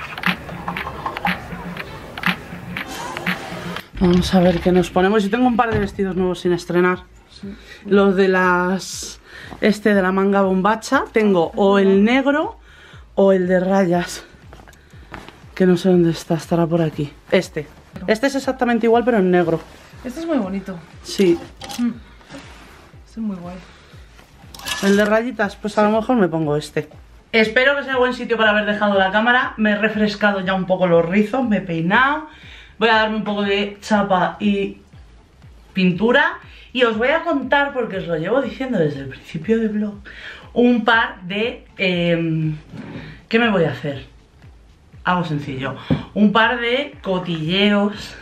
Vamos a ver qué nos ponemos. Yo tengo un par de vestidos nuevos sin estrenar, sí. Los de las, este de la manga bombacha, tengo o el negro o el de rayas, que no sé dónde está, estará por aquí. Este, este es exactamente igual pero en negro. Este es muy bonito. Sí. Mm. Este es muy guay. El de rayitas, pues a lo mejor me pongo este. Espero que sea buen sitio para haber dejado la cámara. Me he refrescado ya un poco los rizos, me he peinado. Voy a darme un poco de chapa y pintura. Y os voy a contar, porque os lo llevo diciendo desde el principio del vlog, un par de... Eh, ¿qué me voy a hacer? algo sencillo, un par de cotilleos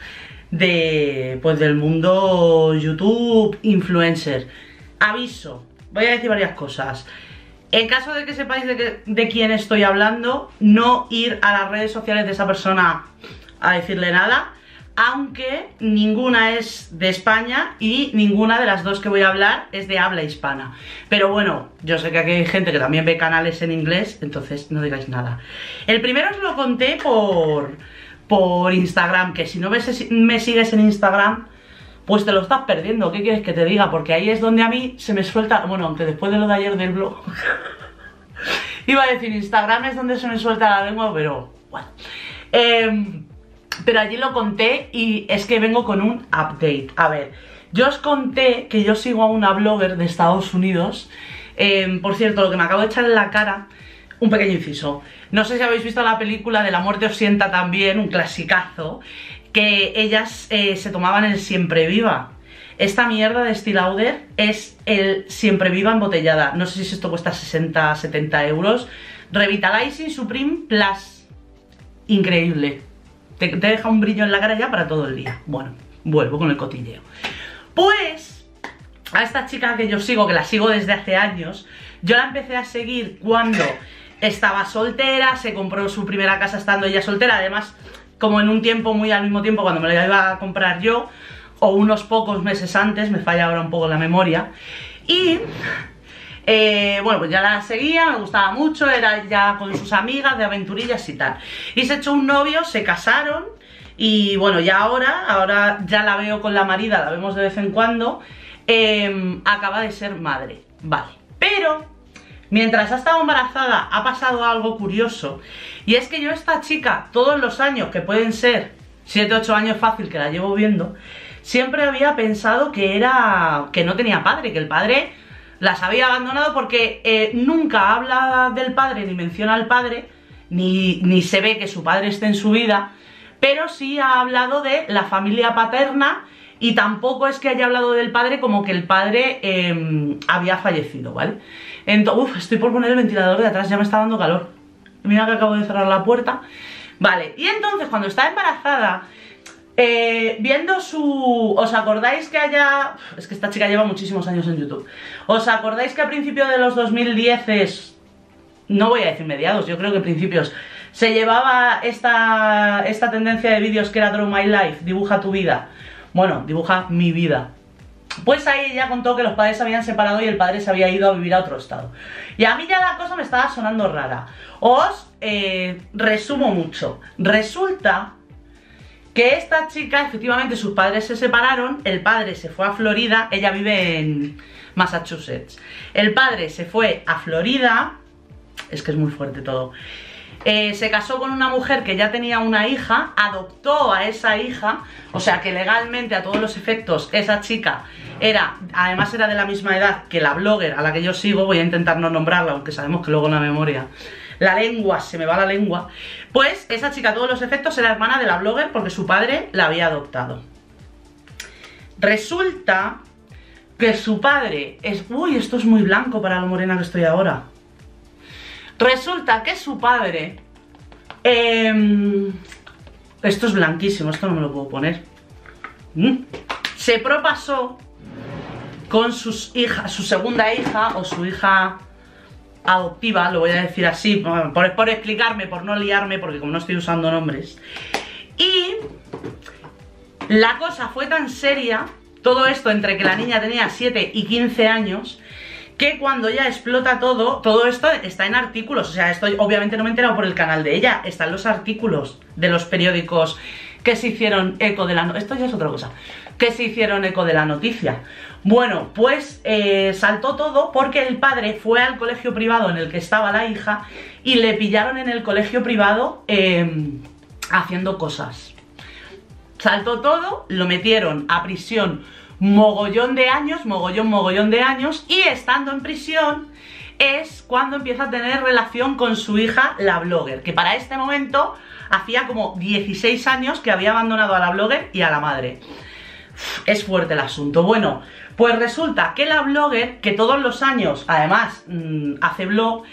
de, pues, del mundo YouTube, influencer. Aviso, voy a decir varias cosas. En caso de que sepáis de, que, de quién estoy hablando, no ir a las redes sociales de esa persona a decirle nada, aunque ninguna es de España y ninguna de las dos que voy a hablar es de habla hispana. Pero bueno, yo sé que aquí hay gente que también ve canales en inglés, entonces no digáis nada. El primero os lo conté por, por Instagram, que si no me, me sigues en Instagram, pues te lo estás perdiendo. ¿Qué quieres que te diga? Porque ahí es donde a mí se me suelta... Bueno, aunque después de lo de ayer del blog iba a decir Instagram es donde se me suelta la lengua, pero bueno. Eh, pero allí lo conté y es que vengo con un update. A ver, yo os conté que yo sigo a una blogger de Estados Unidos. Eh, por cierto, lo que me acabo de echar en la cara, un pequeño inciso. No sé si habéis visto la película de La muerte os sienta también, un clasicazo, que ellas eh, se tomaban el Siempre Viva. Esta mierda de Estée Lauder es el Siempre Viva embotellada. No sé si esto cuesta sesenta, setenta euros. Revitalizing Supreme Plus. Increíble. Te, te deja un brillo en la cara ya para todo el día. Bueno, vuelvo con el cotilleo. Pues a esta chica que yo sigo, que la sigo desde hace años, yo la empecé a seguir cuando estaba soltera, se compró su primera casa estando ella soltera, además como en un tiempo muy al mismo tiempo cuando me la iba a comprar yo, o unos pocos meses antes, me falla ahora un poco la memoria. Y eh, bueno, pues ya la seguía, me gustaba mucho, era ya con sus amigas de aventurillas y tal. Y se echó un novio, se casaron y bueno, ya ahora, ahora ya la veo con la marida, la vemos de vez en cuando, eh, acaba de ser madre, vale. Pero mientras ha estado embarazada ha pasado algo curioso, y es que yo esta chica, todos los años, que pueden ser siete ocho años fácil que la llevo viendo, siempre había pensado que era, que no tenía padre, que el padre las había abandonado, porque eh, nunca habla del padre ni menciona al padre, ni, ni se ve que su padre esté en su vida, pero sí ha hablado de la familia paterna, y tampoco es que haya hablado del padre como que el padre eh, había fallecido, ¿vale? Entonces, uf, estoy por poner el ventilador de atrás, ya me está dando calor. Mira que acabo de cerrar la puerta. Vale, y entonces cuando está embarazada, eh, viendo su... ¿Os acordáis que haya...? Es que esta chica lleva muchísimos años en YouTube. ¿Os acordáis que a principios de los dos mil diez, no voy a decir mediados, yo creo que principios, se llevaba esta, esta tendencia de vídeos que era Draw My Life, dibuja tu vida? Bueno, dibuja mi vida. Pues ahí ella contó que los padres se habían separado y el padre se había ido a vivir a otro estado. Y a mí ya la cosa me estaba sonando rara. Os eh, resumo mucho. Resulta que esta chica, efectivamente, sus padres se separaron, el padre se fue a Florida, ella vive en Massachusetts. El padre se fue a Florida, es que es muy fuerte todo. Eh, se casó con una mujer que ya tenía una hija, adoptó a esa hija, o sea que legalmente a todos los efectos esa chica era, además era de la misma edad que la blogger a la que yo sigo, voy a intentar no nombrarla, aunque sabemos que luego en la memoria la lengua, se me va la lengua. Pues esa chica a todos los efectos era hermana de la blogger porque su padre la había adoptado. Resulta que su padre es... Uy, esto es muy blanco para lo morena que estoy ahora. Resulta que su padre... Eh, esto es blanquísimo, esto no me lo puedo poner. Mm, se propasó con sus hijas, su segunda hija o su hija adoptiva, lo voy a decir así, por, por explicarme, por no liarme, porque como no estoy usando nombres. Y la cosa fue tan seria, todo esto entre que la niña tenía siete y quince años, que cuando ya explota todo, todo esto está en artículos. O sea, esto obviamente no me he enterado por el canal de ella, están los artículos de los periódicos que se hicieron eco de la... Esto ya es otra cosa. Que se hicieron eco de la noticia. Bueno, pues eh, saltó todo porque el padre fue al colegio privado en el que estaba la hija y le pillaron en el colegio privado eh, haciendo cosas. Saltó todo, lo metieron a prisión mogollón de años, mogollón, mogollón de años, y estando en prisión es cuando empieza a tener relación con su hija, la blogger, que para este momento hacía como dieciséis años que había abandonado a la blogger y a la madre. Es fuerte el asunto. Bueno, pues resulta que la blogger, que todos los años, además, mmm, hace blog,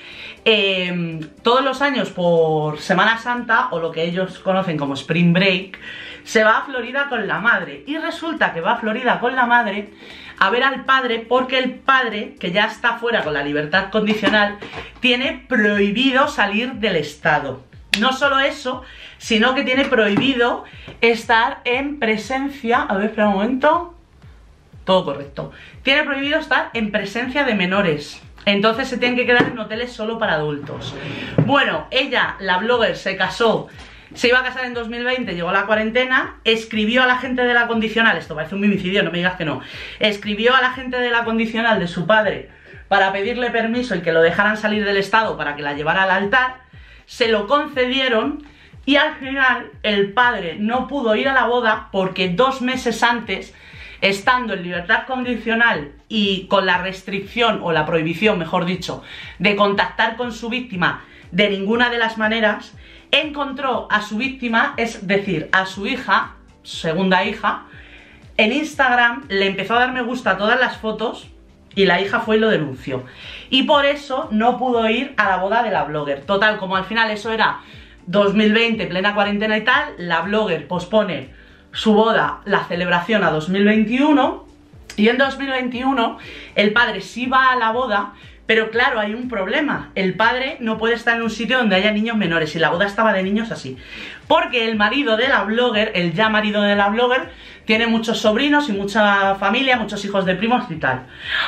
eh, todos los años por Semana Santa, o lo que ellos conocen como Spring Break, se va a Florida con la madre. Y resulta que va a Florida con la madre a ver al padre, porque el padre, que ya está fuera con la libertad condicional, tiene prohibido salir del estado. No solo eso, sino que tiene prohibido estar en presencia... A ver, espera un momento... Todo correcto. Tiene prohibido estar en presencia de menores. Entonces se tienen que quedar en hoteles solo para adultos. Bueno, ella, la blogger, se casó... Se iba a casar en dos mil veinte, llegó la cuarentena, escribió a la gente de la condicional, esto parece un homicidio, no me digas que no, escribió a la gente de la condicional de su padre para pedirle permiso y que lo dejaran salir del estado para que la llevara al altar, se lo concedieron y al final el padre no pudo ir a la boda porque dos meses antes, estando en libertad condicional y con la restricción o la prohibición, mejor dicho, de contactar con su víctima de ninguna de las maneras, encontró a su víctima, es decir, a su hija, segunda hija, en Instagram, le empezó a dar me gusta a todas las fotos y la hija fue y lo denunció. Y por eso no pudo ir a la boda de la blogger. Total, como al final eso era dos mil veinte, plena cuarentena y tal, la blogger pospone su boda, la celebración, a dos mil veintiuno, y en dos mil veintiuno el padre sí va a la boda. Pero claro, hay un problema, el padre no puede estar en un sitio donde haya niños menores y la boda estaba de niños así. Porque el marido de la blogger, el ya marido de la blogger, tiene muchos sobrinos y mucha familia, muchos hijos de primos y tal.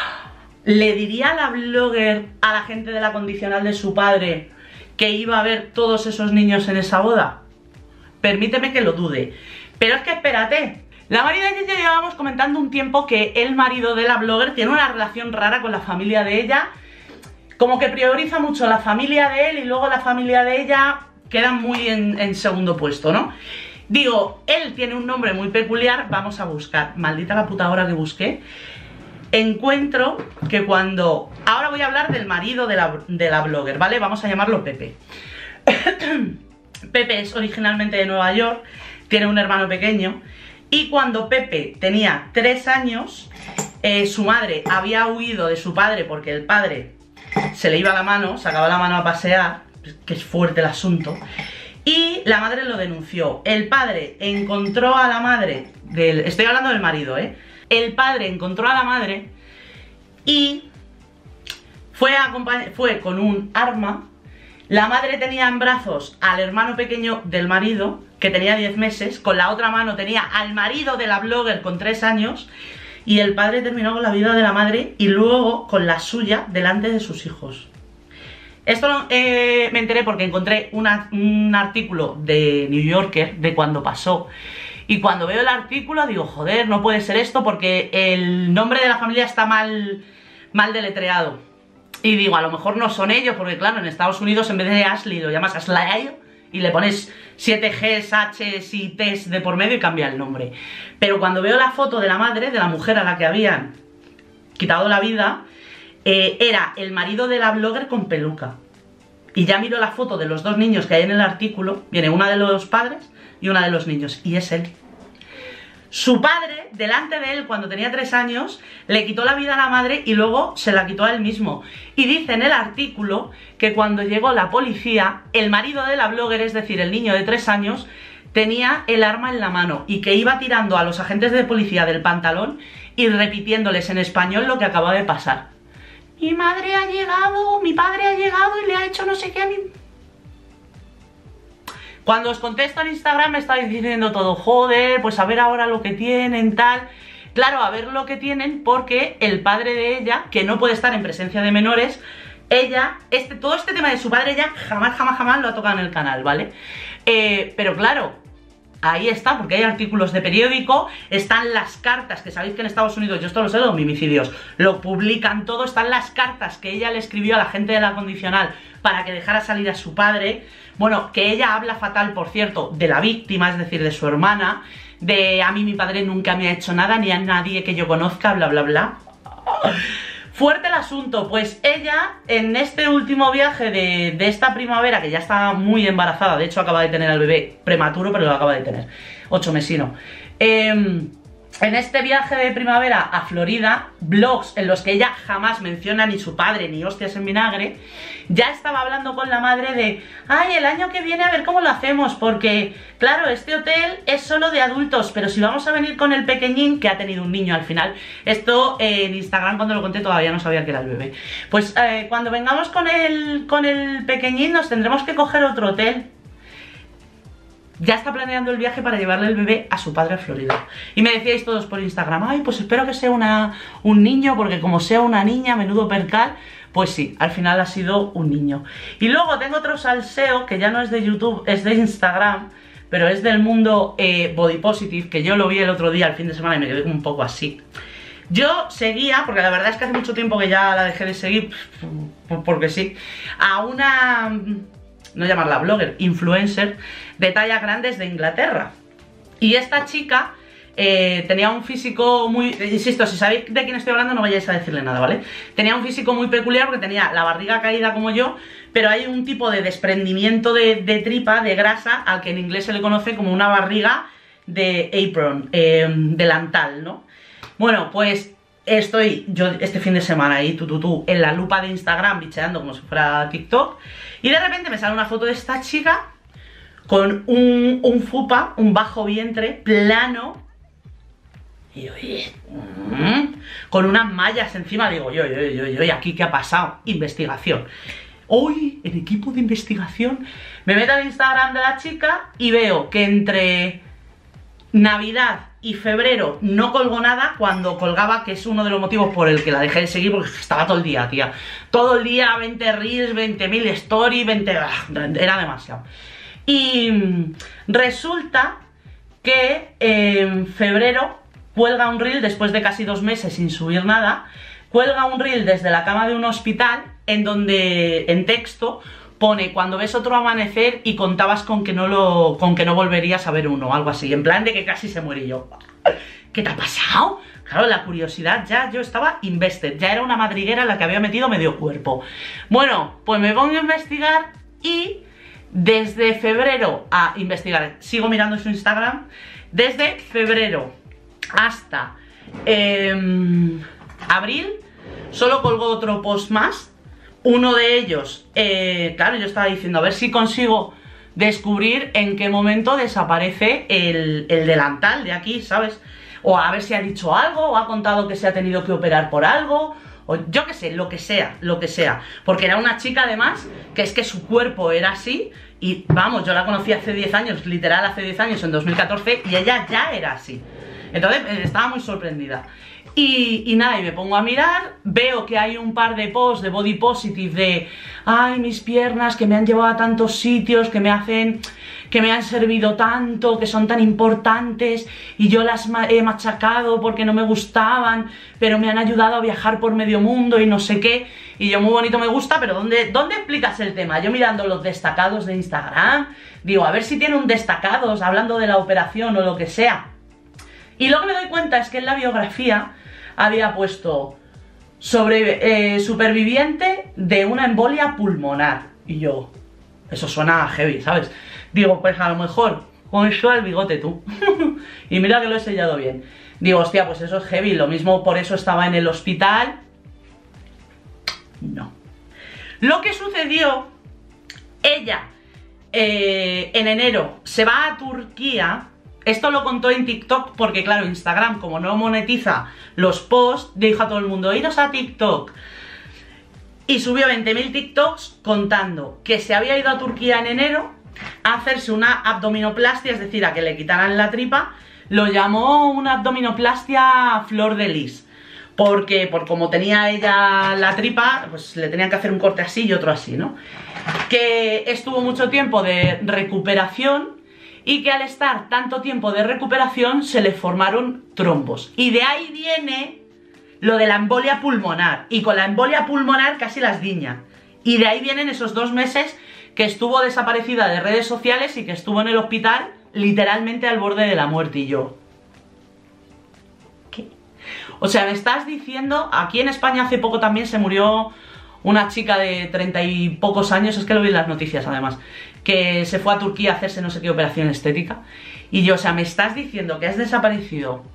¿Le diría la blogger a la gente de la condicional de su padre que iba a ver todos esos niños en esa boda? Permíteme que lo dude. Pero es que espérate. La Marida y ella llevábamos comentando un tiempo que el marido de la blogger tiene una relación rara con la familia de ella. Como que prioriza mucho la familia de él y luego la familia de ella queda muy en, en segundo puesto, ¿no? Digo, él tiene un nombre muy peculiar, vamos a buscar. Maldita la puta hora que busqué. Encuentro que cuando... Ahora voy a hablar del marido de la, de la blogger, ¿vale? Vamos a llamarlo Pepe. Pepe es originalmente de Nueva York, tiene un hermano pequeño. Y cuando Pepe tenía tres años, eh, su madre había huido de su padre porque el padre se le iba la mano, sacaba la mano a pasear, que es fuerte el asunto, y la madre lo denunció. El padre encontró a la madre, del, estoy hablando del marido, ¿eh? El padre encontró a la madre y fue, a, fue con un arma. La madre tenía en brazos al hermano pequeño del marido, que tenía diez meses, con la otra mano tenía al marido de la blogger con tres años, y el padre terminó con la vida de la madre y luego con la suya delante de sus hijos. Esto eh, me enteré porque encontré una, un artículo de New Yorker de cuando pasó, y cuando veo el artículo digo, joder, no puede ser esto porque el nombre de la familia está mal, mal deletreado. Y digo, a lo mejor no son ellos, porque claro, en Estados Unidos en vez de Ashley lo llamas Ashley y le pones siete Gs, Hs y Ts de por medio y cambia el nombre. Pero cuando veo la foto de la madre, de la mujer a la que habían quitado la vida, eh, era el marido de la blogger con peluca. Y ya miro la foto de los dos niños que hay en el artículo, viene una de los padres y una de los niños, y es él. Su padre, delante de él, cuando tenía tres años, le quitó la vida a la madre y luego se la quitó a él mismo. Y dice en el artículo que cuando llegó la policía, el marido de la blogger, es decir, el niño de tres años, tenía el arma en la mano y que iba tirando a los agentes de policía del pantalón y repitiéndoles en español lo que acaba de pasar. Mi madre ha llegado, mi padre ha llegado y le ha hecho no sé qué a mi... Cuando os contesto en Instagram me estáis diciendo todo, joder, pues a ver ahora lo que tienen, tal. Claro, a ver lo que tienen porque el padre de ella, que no puede estar en presencia de menores, ella, este, todo este tema de su padre ella jamás, jamás, jamás lo ha tocado en el canal, ¿vale? Eh, pero claro, ahí está, porque hay artículos de periódico, están las cartas, que sabéis que en Estados Unidos, yo esto lo sé, los homicidios, lo publican todo, están las cartas que ella le escribió a la gente de la condicional para que dejara salir a su padre. Bueno, que ella habla fatal, por cierto, de la víctima, es decir, de su hermana, de a mí mi padre nunca me ha hecho nada, ni a nadie que yo conozca, bla, bla, bla. Fuerte el asunto, pues ella en este último viaje de, de esta primavera, que ya está muy embarazada, de hecho acaba de tener al bebé prematuro, pero lo acaba de tener, ocho mesino, eh, en este viaje de primavera a Florida, vlogs en los que ella jamás menciona ni su padre ni hostias en vinagre, ya estaba hablando con la madre de ay, el año que viene a ver cómo lo hacemos, porque claro, este hotel es solo de adultos, pero si vamos a venir con el pequeñín, que ha tenido un niño al final. Esto eh, en Instagram cuando lo conté todavía no sabía que era el bebé. Pues eh, cuando vengamos con el, con el pequeñín nos tendremos que coger otro hotel. Ya está planeando el viaje para llevarle el bebé a su padre a Florida. Y me decíais todos por Instagram, ay, pues espero que sea una, un niño, porque como sea una niña, menudo percal. Pues sí, al final ha sido un niño. Y luego tengo otro salseo, que ya no es de YouTube, es de Instagram, pero es del mundo eh, body positive, que yo lo vi el otro día, el fin de semana, y me quedé un poco así. Yo seguía, porque la verdad es que hace mucho tiempo que ya la dejé de seguir, porque sí, a una... no llamarla blogger, influencer de tallas grandes de Inglaterra. Y esta chica eh, tenía un físico muy... Insisto, si sabéis de quién estoy hablando no vayáis a decirle nada, ¿vale? Tenía un físico muy peculiar porque tenía la barriga caída como yo, pero hay un tipo de desprendimiento de, de tripa, de grasa, al que en inglés se le conoce como una barriga de apron, eh, delantal, ¿no? Bueno, pues... estoy yo este fin de semana ahí, tú, tú, tú, en la lupa de Instagram, bicheando como si fuera TikTok, y de repente me sale una foto de esta chica con un, un fupa, un bajo vientre, plano, y yo, mmm, con unas mallas encima, digo, yo, yo, yo, yo, ¿y aquí qué ha pasado? Investigación. Hoy, en equipo de investigación, me meto al Instagram de la chica y veo que entre Navidad y febrero no colgó nada, cuando colgaba, que es uno de los motivos por el que la dejé de seguir, porque estaba todo el día, tía. Todo el día, veinte reels, veinte mil stories, veinte... era demasiado. Y resulta que en febrero cuelga un reel, después de casi dos meses sin subir nada, cuelga un reel desde la cama de un hospital, en donde, en texto, pone cuando ves otro amanecer y contabas con que no lo con que no volverías a ver uno, algo así, en plan de que casi se muere. Y yo, ¿qué te ha pasado? Claro, la curiosidad, ya yo estaba invested, ya era una madriguera en la que había metido medio cuerpo. Bueno, pues me pongo a investigar y desde febrero a investigar, sigo mirando su Instagram, desde febrero hasta eh, abril solo colgó otro post más. Uno de ellos, eh, claro, yo estaba diciendo a ver si consigo descubrir en qué momento desaparece el, el delantal de aquí, ¿sabes? O a ver si ha dicho algo, o ha contado que se ha tenido que operar por algo, o yo qué sé, lo que sea, lo que sea. Porque era una chica además, que es que su cuerpo era así, y vamos, yo la conocí hace diez años, literal hace diez años, en dos mil catorce, y ella ya era así. Entonces eh, estaba muy sorprendida. Y, y nada, y me pongo a mirar, veo que hay un par de posts de body positive de ay, mis piernas que me han llevado a tantos sitios, que me hacen, que me han servido tanto, que son tan importantes, y yo las he machacado porque no me gustaban, pero me han ayudado a viajar por medio mundo y no sé qué. Y yo, muy bonito, me gusta, pero ¿dónde, dónde explicas el tema? Yo mirando los destacados de Instagram, digo, a ver si tiene un destacados hablando de la operación o lo que sea. Y lo que me doy cuenta es que en la biografía había puesto sobre, eh, superviviente de una embolia pulmonar. Y yo, eso suena heavy, ¿sabes? Digo, pues a lo mejor con eso al bigote tú. Y mira que lo he sellado bien. Digo, hostia, pues eso es heavy. Lo mismo por eso estaba en el hospital. No. Lo que sucedió, ella eh, en enero se va a Turquía. Esto lo contó en TikTok porque, claro, Instagram, como no monetiza los posts, dijo a todo el mundo, iros a TikTok. Y subió veinte mil TikToks contando que se había ido a Turquía en enero a hacerse una abdominoplastia, es decir, a que le quitaran la tripa. Lo llamó una abdominoplastia flor de lis. Porque, por como tenía ella la tripa, pues le tenían que hacer un corte así y otro así, ¿no? Que estuvo mucho tiempo de recuperación. Y que al estar tanto tiempo de recuperación se le formaron trombos. Y de ahí viene lo de la embolia pulmonar. Y con la embolia pulmonar casi las diña. Y de ahí vienen esos dos meses que estuvo desaparecida de redes sociales y que estuvo en el hospital literalmente al borde de la muerte. Y yo, ¿qué? O sea, me estás diciendo, aquí en España hace poco también se murió una chica de treinta y pocos años, es que lo vi en las noticias además, que se fue a Turquía a hacerse no sé qué operación estética. Y yo, o sea, me estás diciendo que has desaparecido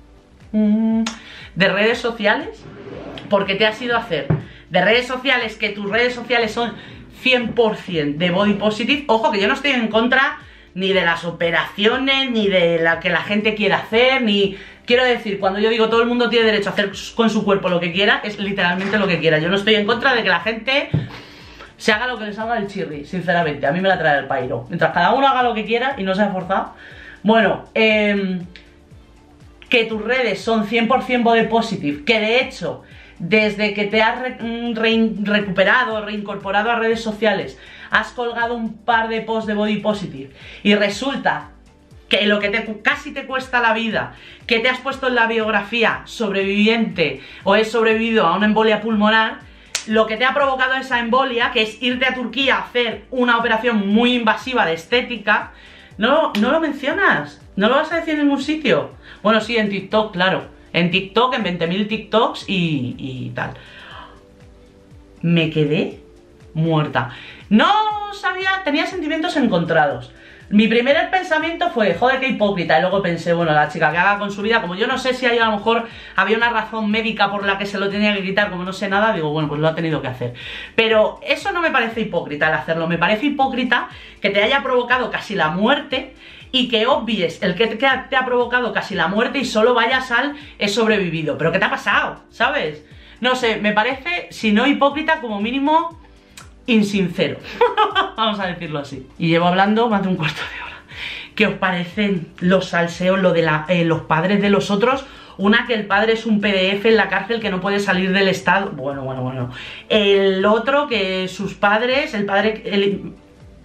mm, de redes sociales, porque te has ido a hacer de redes sociales, que tus redes sociales son cien por cien de body positive. Ojo, que yo no estoy en contra ni de las operaciones, ni de lo que la gente quiera hacer, ni... Quiero decir, cuando yo digo todo el mundo tiene derecho a hacer con su cuerpo lo que quiera, es literalmente lo que quiera. Yo no estoy en contra de que la gente se haga lo que le salga del chirri, sinceramente. A mí me la trae el pairo. Mientras cada uno haga lo que quiera y no sea forzado. Bueno, eh, que tus redes son cien por cien body positive, que de hecho, desde que te has re re recuperado, reincorporado a redes sociales, has colgado un par de posts de body positive y resulta que lo que te, casi te cuesta la vida, que te has puesto en la biografía sobreviviente o he sobrevivido a una embolia pulmonar, lo que te ha provocado esa embolia, que es irte a Turquía a hacer una operación muy invasiva de estética, no, no lo mencionas, no lo vas a decir en ningún sitio. Bueno, sí, en TikTok, claro, en TikTok, en veinte mil TikToks y, y tal. Me quedé muerta. No sabía, tenía sentimientos encontrados. Mi primer pensamiento fue, joder, qué hipócrita. Y luego pensé, bueno, la chica que haga con su vida, como yo no sé si hay, a lo mejor había una razón médica por la que se lo tenía que quitar, como no sé nada, digo, bueno, pues lo ha tenido que hacer. Pero eso no me parece hipócrita el hacerlo. Me parece hipócrita que te haya provocado casi la muerte y que obvies el que te ha provocado casi la muerte y solo vayas al he sobrevivido. ¿Pero qué te ha pasado? ¿Sabes? No sé, me parece, si no hipócrita, como mínimo insincero. Vamos a decirlo así. Y llevo hablando más de un cuarto de hora. ¿Qué os parecen los salseos, lo de la, eh, los padres de los otros? Una, que el padre es un P D F en la cárcel que no puede salir del estado. Bueno, bueno, bueno. El otro, que sus padres, el padre... El,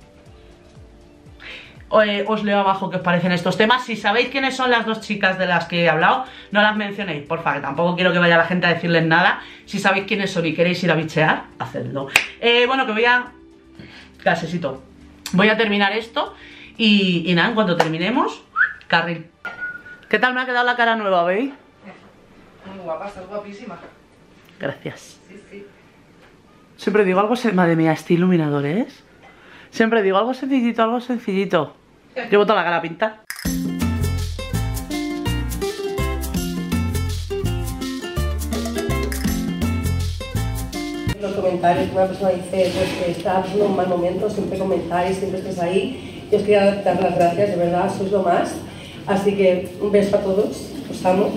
Eh, os leo abajo qué os parecen estos temas. Si sabéis quiénes son las dos chicas de las que he hablado, no las mencionéis, porfa, que tampoco quiero que vaya la gente a decirles nada. Si sabéis quiénes son y queréis ir a bichear, hacedlo. eh, Bueno, que voy a... Casesito. Voy a terminar esto y, y nada, en cuanto terminemos, carril. ¿Qué tal me ha quedado la cara nueva, veis? Muy guapa, estás guapísima. Gracias. Sí, sí. Siempre digo algo... Madre mía, este iluminador es... Siempre digo algo sencillito, algo sencillito. Llevo toda la cara pintada. Los comentarios, una persona dice pues, que está pasando un mal momento, siempre comentáis, siempre estáis ahí. Yo os quería dar las gracias, de verdad, sois lo más. Así que un beso a todos, os amo.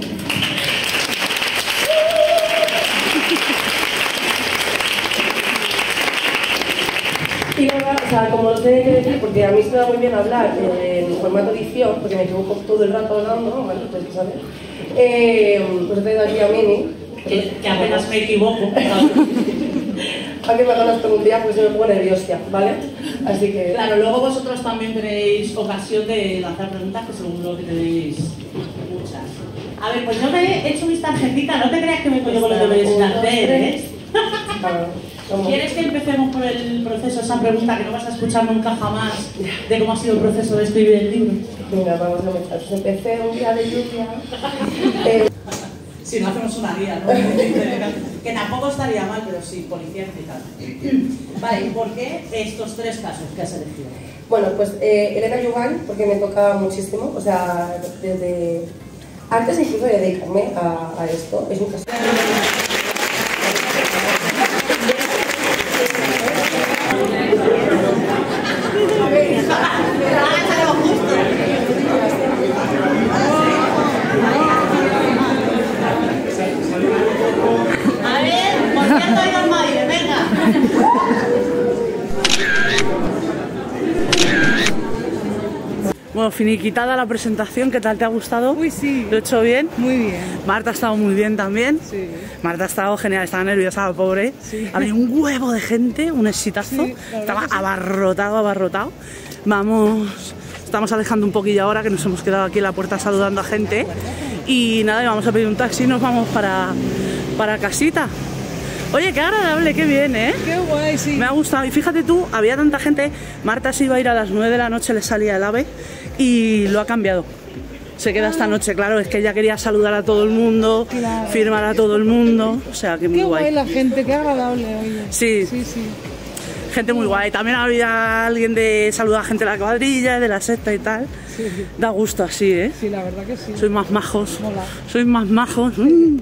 Y nada, o sea, como lo tenía que decir, porque a mí se me da muy bien hablar eh, en formato edición, porque me equivoco todo el rato hablando, ¿no? Bueno, pues que saber. Eh, pues he traído aquí a Mini. Que, que apenas me equivoco. Para que me hagan las preguntas, porque se me pongo nerviosa, ¿vale? Así que... Claro, luego vosotros también tenéis ocasión de lanzar preguntas, que seguro que tenéis muchas. A ver, pues yo me he hecho mis tarjetitas, no te creas que me cojo con los deberes sin hacer, ¿eh? ¿Quieres que empecemos por el proceso, esa pregunta que no vas a escuchar nunca jamás, de cómo ha sido el proceso de escribir el libro? Venga, vamos a empezar. Pues empecé un día de lluvia. Eh... Si no hacemos una guía, ¿no? Que tampoco estaría mal, pero sí, policía y tal. Vale, ¿y por qué estos tres casos que has elegido? Bueno, pues eh, Elena Yuval, porque me toca muchísimo, o sea, desde antes incluso de dedicarme a, a esto, es un caso... Bueno, finiquitada la presentación, ¿qué tal? ¿Te ha gustado? Uy, sí. ¿Lo he hecho bien? Muy bien. Marta ha estado muy bien también. Sí. Marta ha estado genial, estaba nerviosa, pobre. Sí. Había un huevo de gente, un exitazo. Sí, estaba sí. abarrotado, abarrotado. Vamos, estamos alejando un poquillo ahora, que nos hemos quedado aquí en la puerta saludando a gente. Y nada, y vamos a pedir un taxi y nos vamos para, para casita. Oye, qué agradable, qué bien, ¿eh? Qué guay, sí. Me ha gustado. Y fíjate tú, había tanta gente. Marta se iba a ir a las nueve de la noche, le salía el AVE y lo ha cambiado. Se queda esta noche, claro, es que ella quería saludar a todo el mundo, Claro. firmar a todo el mundo. O sea, que muy Qué guay. guay la gente, qué agradable, oye. Sí. Sí, sí. Gente muy guay. También había alguien de saludar a gente de la cuadrilla, de la secta y tal. Sí. Da gusto así, ¿eh? Sí, la verdad que sí. Sois más majos. Mola. Sois más majos. Mm.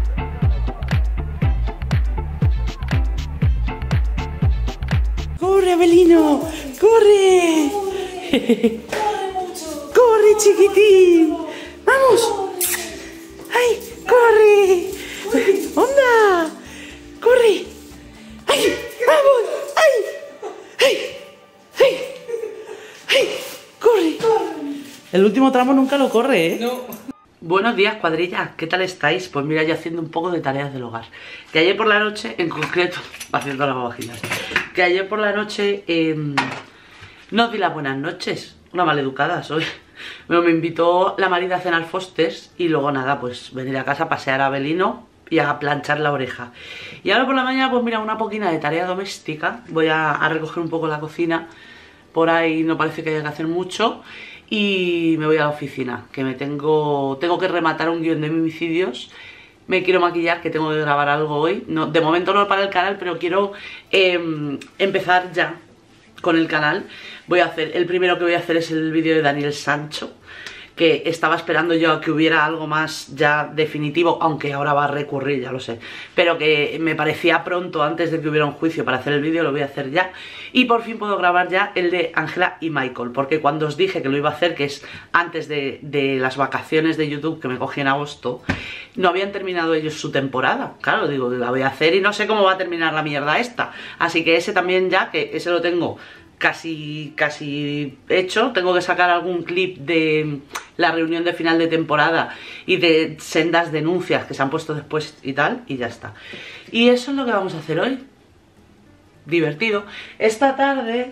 ¡Corre, Abelino! ¡Corre! ¡Corre! ¡Corre, chiquitín! ¡Vamos! ¡Ay! ¡Corre! ¡Onda! ¡Corre! ¡Ay! ¡Vamos! ¡Ay! ¡Ay! ¡Ay! ¡Ay! ¡Corre! El último tramo nunca lo corre, ¿eh? No. Buenos días, cuadrilla, ¿qué tal estáis? Pues mira, yo haciendo un poco de tareas del hogar. Que ayer por la noche, en concreto, haciendo las vaginas, que ayer por la noche eh, no os di las buenas noches. Una maleducada soy. Bueno, me invitó la marida a cenar Foster's y luego nada, pues venir a casa a pasear a Abelino y a planchar la oreja. Y ahora por la mañana, pues mira, una poquina de tarea doméstica. Voy a, a recoger un poco la cocina. Por ahí no parece que haya que hacer mucho. Y me voy a la oficina, que me tengo tengo que rematar un guión de mimicidios. Me quiero maquillar, que tengo que grabar algo hoy. No, de momento no para el canal, pero quiero eh, empezar ya con el canal. Voy a hacer, el primero que voy a hacer es el vídeo de Daniel Sancho, que estaba esperando yo a que hubiera algo más ya definitivo, aunque ahora va a recurrir, ya lo sé, pero que me parecía pronto antes de que hubiera un juicio para hacer el vídeo, lo voy a hacer ya. Y por fin puedo grabar ya el de Ángela y Michael, porque cuando os dije que lo iba a hacer, que es antes de, de las vacaciones de YouTube que me cogí en agosto, no habían terminado ellos su temporada. Claro, digo, la voy a hacer y no sé cómo va a terminar la mierda esta, así que ese también ya, que ese lo tengo casi casi hecho. Tengo que sacar algún clip de la reunión de final de temporada y de sendas denuncias que se han puesto después y tal, y ya está. Y eso es lo que vamos a hacer hoy. Divertido. Esta tarde,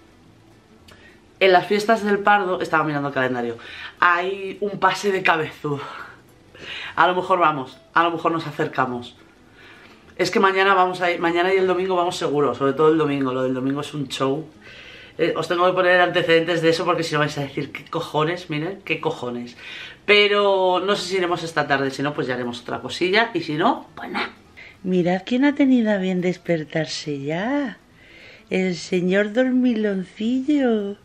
en las fiestas del Pardo, estaba mirando el calendario, hay un pase de cabezudo. A lo mejor vamos, a lo mejor nos acercamos. Es que mañana vamos a ir, mañana y el domingo vamos seguro, sobre todo el domingo. Lo del domingo es un show. Eh, os tengo que poner antecedentes de eso porque si no vais a decir qué cojones, miren, qué cojones. Pero no sé si iremos esta tarde, si no pues ya haremos otra cosilla y si no, pues nada. Mirad quién ha tenido a bien despertarse ya. El señor dormiloncillo.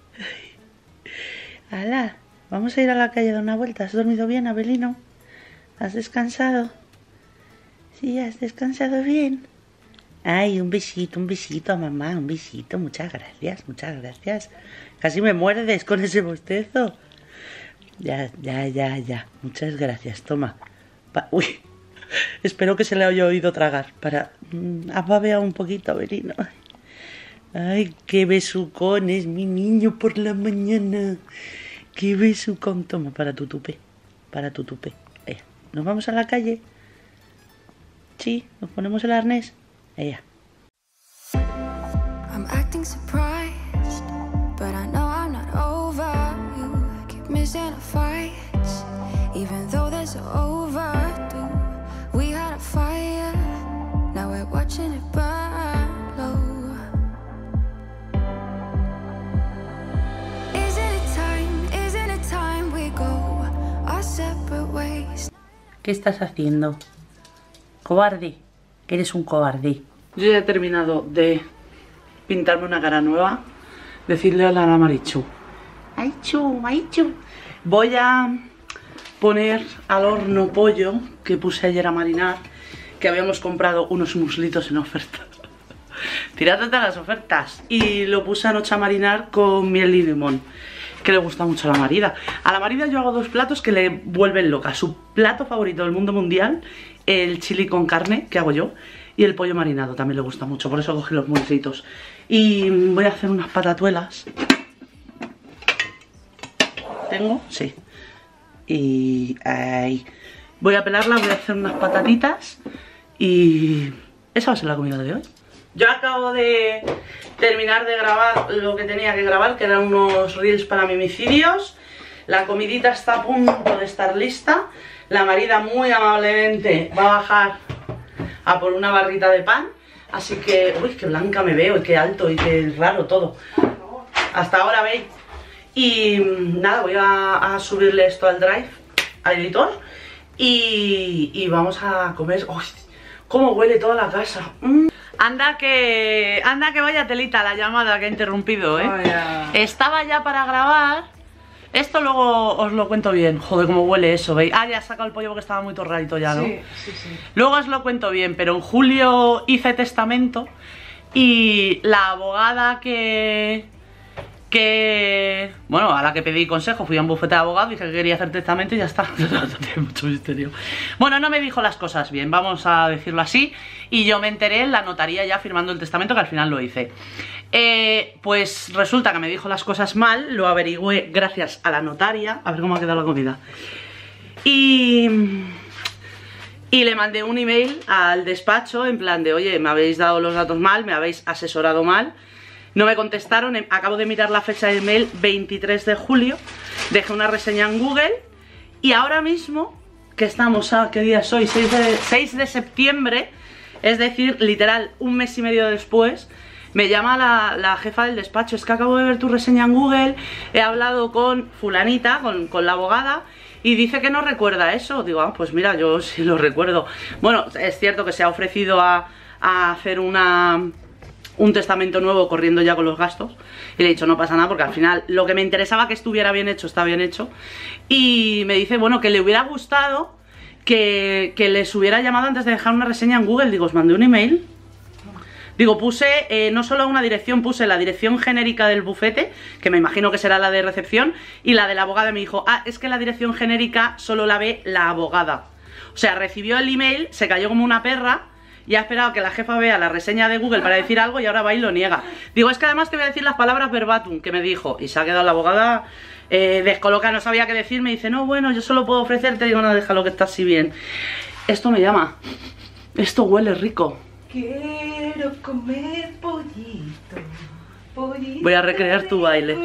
Hala, vamos a ir a la calle a dar una vuelta. ¿Has dormido bien, Abelino? ¿Has descansado? Sí, has descansado bien. Ay, un besito, un besito a mamá, un besito. Muchas gracias, muchas gracias. Casi me muerdes con ese bostezo. Ya, ya, ya, ya. Muchas gracias, toma. Pa Uy, espero que se le haya oído tragar. Para... Mm, has babeado un poquito, Abelino. Ay, qué besucón es mi niño por la mañana. Qué besucón. Toma, para tu tupe. Para tu tupe. Eh, ¿nos vamos a la calle? Sí, nos ponemos el arnés. Ella. I'm acting surprised, but I know I'm not over. You keep missing our fights, even though they're so overdue. We had a fire, now we're watching it burn low. Isn't it time, isn't it time we go our separate ways? ¿Qué estás haciendo? Cobarde, que eres un cobarde. Yo ya he terminado de pintarme una cara nueva. Decirle hola a la Marichu. Marichu, Marichu. Voy a poner al horno pollo que puse ayer a marinar, que habíamos comprado unos muslitos en oferta. Tirad de las ofertas. Y lo puse anoche a marinar con miel y limón, que le gusta mucho a la marida. A la marida yo hago dos platos que le vuelven loca. Su plato favorito del mundo mundial, el chili con carne, que hago yo, y el pollo marinado, también le gusta mucho. Por eso cogí los muslitos. Y voy a hacer unas patatuelas. ¿Tengo? Sí. Y... ay. Voy a pelarlas, voy a hacer unas patatitas. Y... esa va a ser la comida de hoy. Yo acabo de terminar de grabar lo que tenía que grabar, que eran unos reels para mimicidios. La comidita está a punto de estar lista. La marida muy amablemente va a bajar a por una barrita de pan. Así que... uy, qué blanca me veo y qué alto y qué raro todo. Hasta ahora veis. Y nada, voy a, a subirle esto al Drive, al editor. Y, y vamos a comer... uy, cómo huele toda la casa. Mm. Anda que... Anda que vaya telita la llamada que ha interrumpido, ¿eh? Oh, yeah. Estaba ya para grabar. Esto luego os lo cuento bien. Joder, cómo huele eso, ¿veis? Ah, ya he sacado el pollo porque estaba muy torradito ya, ¿no? Sí, sí, sí. Luego os lo cuento bien, pero en julio hice testamento y la abogada que... que... bueno, a la que pedí consejo, fui a un bufete de abogados, dije que quería hacer testamento y ya está. No tiene mucho misterio. Bueno, no me dijo las cosas bien, vamos a decirlo así. Y yo me enteré en la notaría ya firmando el testamento, que al final lo hice. Eh, pues resulta que me dijo las cosas mal, lo averigüé gracias a la notaria. A ver cómo ha quedado la comida. Y... y le mandé un email al despacho en plan de, oye, me habéis dado los datos mal, me habéis asesorado mal. No me contestaron, acabo de mirar la fecha del mail, veintitrés de julio. Dejé una reseña en Google. Y ahora mismo, que estamos a, ¿qué día soy? seis de septiembre, es decir, literal, un mes y medio después, me llama la, la jefa del despacho. Es que acabo de ver tu reseña en Google, he hablado con fulanita, con, con la abogada, y dice que no recuerda eso. Digo, ah, pues mira, yo sí lo recuerdo. Bueno, es cierto que se ha ofrecido a, a hacer una... un testamento nuevo corriendo ya con los gastos. Y le he dicho, no pasa nada, porque al final lo que me interesaba que estuviera bien hecho, está bien hecho. Y me dice, bueno, que le hubiera gustado que, que les hubiera llamado antes de dejar una reseña en Google. Digo, os mandé un email. Digo, puse eh, no solo una dirección, puse la dirección genérica del bufete, que me imagino que será la de recepción, y la de la abogada. Me dijo, ah, es que la dirección genérica solo la ve la abogada. O sea, recibió el email, se cayó como una perra, y ha esperado que la jefa vea la reseña de Google para decir algo y ahora va y lo niega. Digo, es que además te voy a decir las palabras verbatim que me dijo. Y se ha quedado la abogada eh, descolocada, no sabía qué decir. Me dice, no, bueno, yo solo puedo ofrecerte. Digo, no, déjalo que está así bien. Esto me llama. Esto huele rico. Quiero comer pollito, pollito. Voy a recrear tu baile.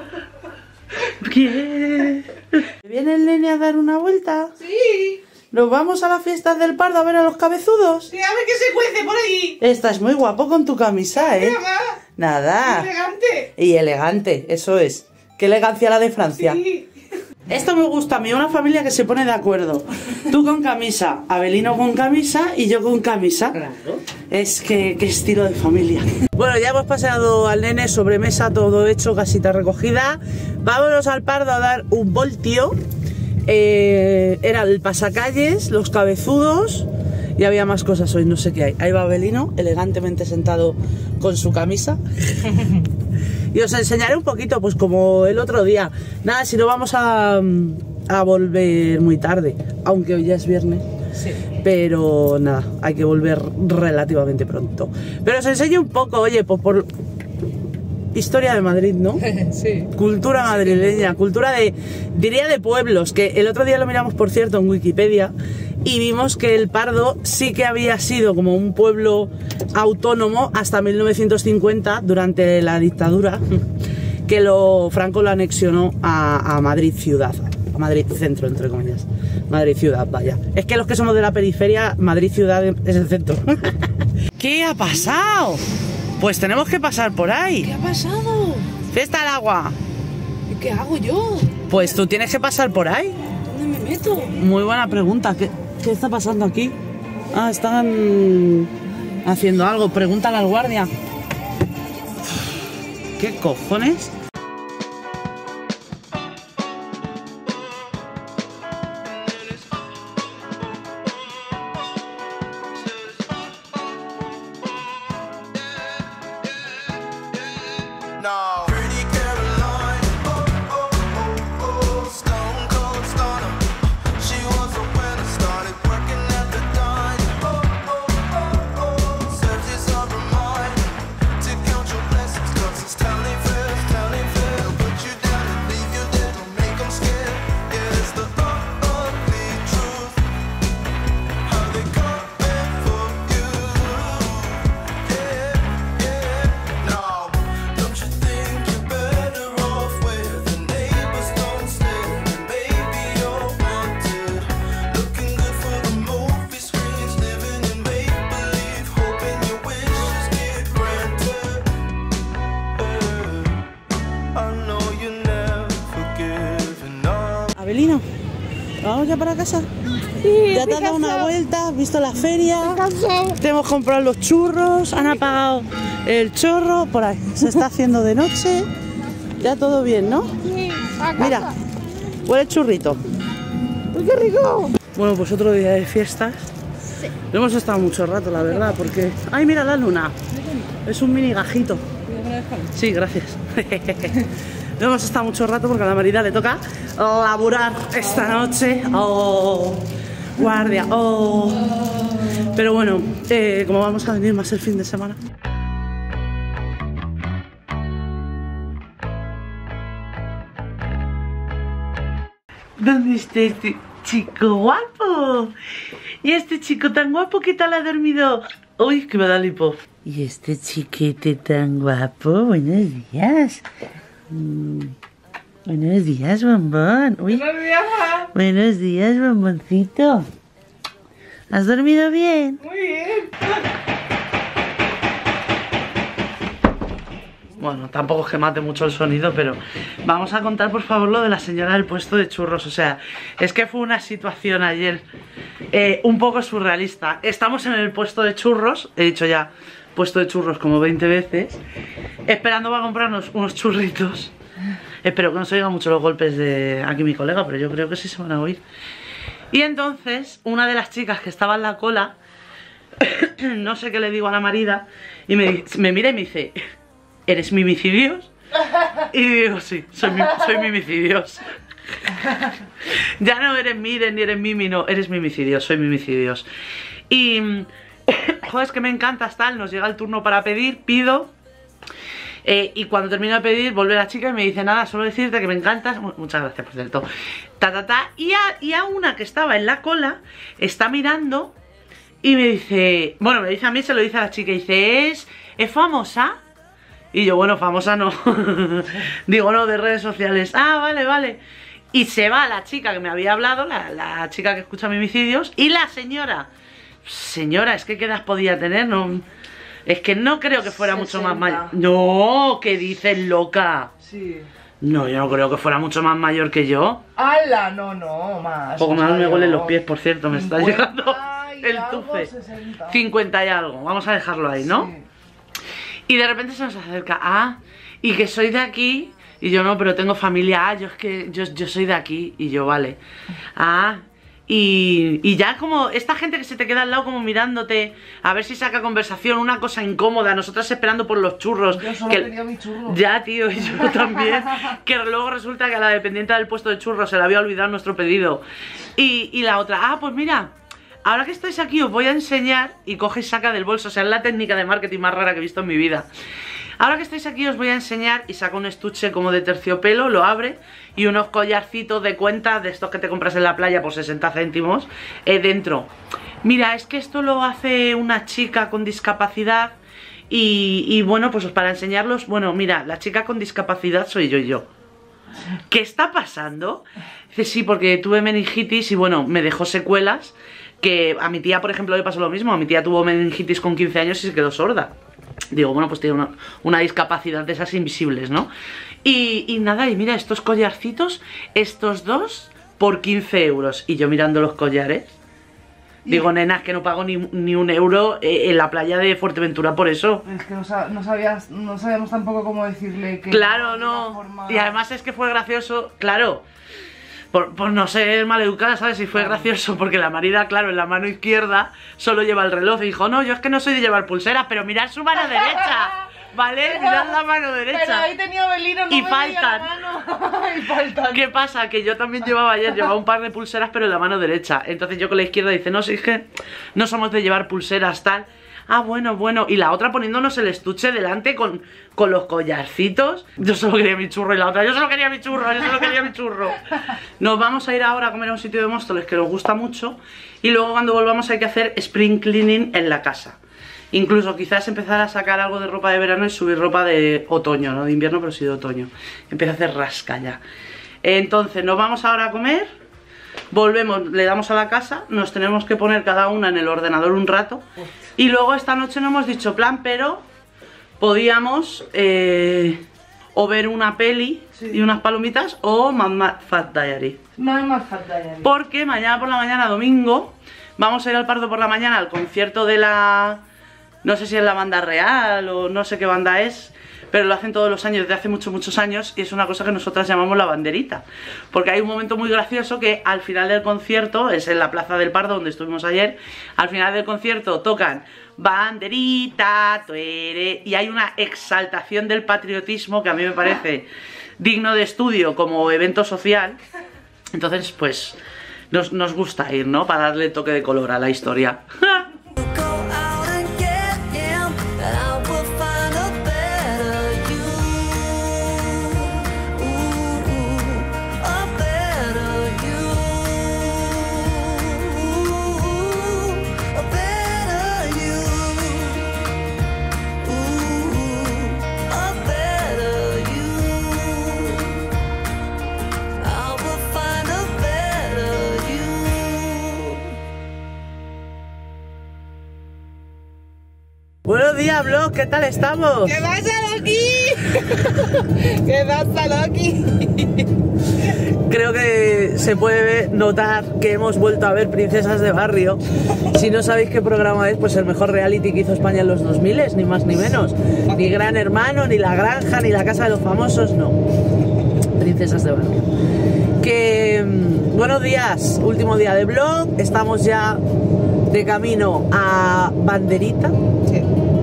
¿Qué? ¿Viene el nene a dar una vuelta? Sí. ¿Nos vamos a la fiesta del Pardo a ver a los cabezudos? Sí, a ver qué se cuece por ahí. Estás muy guapo con tu camisa, ¿eh? Nada. Elegante. Y elegante, eso es. Qué elegancia la de Francia. Sí. Esto me gusta a mí, una familia que se pone de acuerdo. Tú con camisa, Abelino con camisa y yo con camisa. Claro. Es que, qué estilo de familia. Bueno, ya hemos pasado al nene, sobremesa, todo hecho, casita recogida. Vámonos al Pardo a dar un voltio. Eh, era el pasacalles, los cabezudos y había más cosas hoy, no sé qué hay. Ahí va Abelino, elegantemente sentado con su camisa. Y os enseñaré un poquito, pues como el otro día. Nada, si no vamos a, a volver muy tarde, aunque hoy ya es viernes. Sí. Pero nada, hay que volver relativamente pronto. Pero os enseño un poco, oye, pues por... historia de Madrid, ¿no? Sí. Cultura madrileña, cultura de, diría de pueblos, que el otro día lo miramos, por cierto, en Wikipedia, y vimos que el Pardo sí que había sido como un pueblo autónomo hasta mil novecientos cincuenta, durante la dictadura, que lo Franco lo anexionó a, a Madrid ciudad, a Madrid centro, entre comillas. Madrid ciudad, vaya. Es que los que somos de la periferia, Madrid ciudad es el centro. ¿Qué ha pasado? Pues tenemos que pasar por ahí. ¿Qué ha pasado? Fiesta del agua. ¿Y qué hago yo? Pues tú tienes que pasar por ahí. ¿Dónde me meto? Muy buena pregunta. ¿Qué, qué está pasando aquí? Ah, están haciendo algo. Pregúntale al guardia. ¿Qué cojones? ¿Vamos ya para casa? Sí, ya te has dado una vuelta, has visto la feria, te hemos comprado los churros, han apagado el chorro, por ahí, se está haciendo de noche, ya todo bien, ¿no? Sí, a casa. Mira, huele el churrito. ¡Uy, qué rico! Bueno, pues otro día de fiestas. Sí. No hemos estado mucho rato, la verdad, porque... ¡Ay, mira la luna! Es un mini gajito. Sí, gracias. No hemos estado mucho rato porque a la Marida le toca laburar esta noche. ¡Oh! Guardia. ¡Oh! Pero bueno, eh, como vamos a venir más el fin de semana. ¿Dónde está este chico guapo? ¿Y este chico tan guapo qué tal ha dormido? Uy, que me da lipo. ¿Y este chiquete tan guapo? Buenos días. Mm. Buenos días, bombón. Uy. Buenos días. Buenos días, bomboncito. ¿Has dormido bien? Muy bien. Bueno, tampoco es que mate mucho el sonido, pero vamos a contar por favor lo de la señora del puesto de churros. O sea, es que fue una situación ayer eh, un poco surrealista. Estamos en el puesto de churros, he dicho ya puesto de churros como veinte veces, esperando para comprarnos unos churritos. Espero que no se oigan mucho los golpes de aquí mi colega, pero yo creo que sí se van a oír. Y entonces, una de las chicas que estaba en la cola, no sé qué le digo a la marida, y me, me mira y me dice... ¿Eres mimicidios? Y digo, sí, soy, soy mimicidios. Ya no eres Miren ni eres Mimi, no, eres mimicidios, soy mimicidios. Y, joder, es que me encanta tal, nos llega el turno para pedir, pido. Eh, y cuando termino de pedir, vuelve la chica y me dice, nada, solo decirte que me encantas. Muchas gracias, por cierto. Ta, ta, ta. Y a, y a una que estaba en la cola, está mirando y me dice, bueno, me dice a mí, se lo dice a la chica, y dice, ¿es, ¿es famosa? Y yo, bueno, famosa no. Digo, no, de redes sociales. Ah, vale, vale. Y se va la chica que me había hablado, la, la chica que escucha mimicidios, y la señora. Señora, es que qué edad podía tener, no. Es que no creo que fuera mucho más mayor. No, ¿qué dices, loca? Sí. No, yo no creo que fuera mucho más mayor que yo. ¡Hala! No, no, más. Poco más me huelen los pies, por cierto, me está llegando y el algo, tufe. sesenta. cincuenta y algo, vamos a dejarlo ahí, ¿no? Sí. Y de repente se nos acerca, ah, y que soy de aquí. Y yo, no, pero tengo familia. Ah, yo es que yo, yo soy de aquí. Y yo, vale. Ah, y, y ya como esta gente que se te queda al lado como mirándote, a ver si saca conversación, una cosa incómoda, nosotras esperando por los churros. Yo solo que, quería mi churro. Ya, tío, y yo también. Que luego resulta que a la dependiente del puesto de churros se le había olvidado nuestro pedido. Y, y la otra, ah, pues mira, ahora que estáis aquí os voy a enseñar. Y coge y saca del bolso, o sea, es la técnica de marketing más rara que he visto en mi vida. Ahora que estáis aquí os voy a enseñar. Y saca un estuche como de terciopelo, lo abre, y unos collarcitos de cuenta, de estos que te compras en la playa por sesenta céntimos, eh, dentro. Mira, es que esto lo hace una chica con discapacidad. Y, y bueno, pues para enseñarlos. Bueno, mira, la chica con discapacidad soy yo y yo. ¿Qué está pasando? Dice, sí, porque tuve meningitis y bueno, me dejó secuelas. Que a mi tía, por ejemplo, le pasó lo mismo. A mi tía tuvo meningitis con quince años y se quedó sorda. Digo, bueno, pues tiene una, una discapacidad de esas invisibles, ¿no? Y, y nada, y mira, estos collarcitos, estos dos por quince euros. Y yo mirando los collares, digo, nenas, que no pago ni, ni un euro en la playa de Fuerteventura por eso. Es que no, sab no, sabías, no sabíamos tampoco cómo decirle que... Claro, no. Forma... Y además es que fue gracioso, claro. Por, por no ser maleducada, ¿sabes? Y fue claro. gracioso porque la marida, claro, en la mano izquierda solo lleva el reloj. Y dijo, no, yo es que no soy de llevar pulseras, pero mirad su mano derecha, ¿vale? Pero, mirad la mano derecha. Pero ahí tenía Belino, no y me faltan. La mano. Y faltan. ¿Qué pasa? Que yo también llevaba ayer, llevaba un par de pulseras, pero en la mano derecha. Entonces yo con la izquierda dice, no, si es que no somos de llevar pulseras, tal. Ah, bueno, bueno. Y la otra poniéndonos el estuche delante con, con los collarcitos. Yo solo quería mi churro y la otra, yo solo quería mi churro, yo solo quería mi churro. Nos vamos a ir ahora a comer a un sitio de Móstoles que nos gusta mucho. Y luego cuando volvamos hay que hacer spring cleaning en la casa. Incluso quizás empezar a sacar algo de ropa de verano y subir ropa de otoño, no de invierno, pero sí de otoño. Empieza a hacer rasca ya. Entonces nos vamos ahora a comer. Volvemos, le damos a la casa. Nos tenemos que poner cada una en el ordenador un rato. Y luego esta noche no hemos dicho plan, pero podíamos... Eh... o ver una peli Sí. y unas palomitas o Mad Mad Fat Diary. No hay más falta ya. Porque mañana por la mañana, domingo, vamos a ir al Pardo por la mañana al concierto de la... No sé si es la banda real o no sé qué banda es, pero lo hacen todos los años, desde hace muchos, muchos años, y es una cosa que nosotras llamamos la banderita. Porque hay un momento muy gracioso que al final del concierto, es en la Plaza del Pardo donde estuvimos ayer, al final del concierto tocan banderita, tuere, y hay una exaltación del patriotismo que a mí me parece digno de estudio como evento social. Entonces, pues, nos, nos gusta ir, ¿no? Para darle toque de color a la historia. Buenos días, vlog, ¿qué tal estamos? ¿Qué pasa, Loki? ¿Qué pasa, Loki? Creo que se puede notar que hemos vuelto a ver Princesas de Barrio. Si no sabéis qué programa es, pues el mejor reality que hizo España en los dos mil, ni más ni menos. Ni Gran Hermano, ni La Granja, ni La Casa de los Famosos, no. Princesas de Barrio. Que... buenos días, último día de vlog. Estamos ya de camino a Banderita. Sí.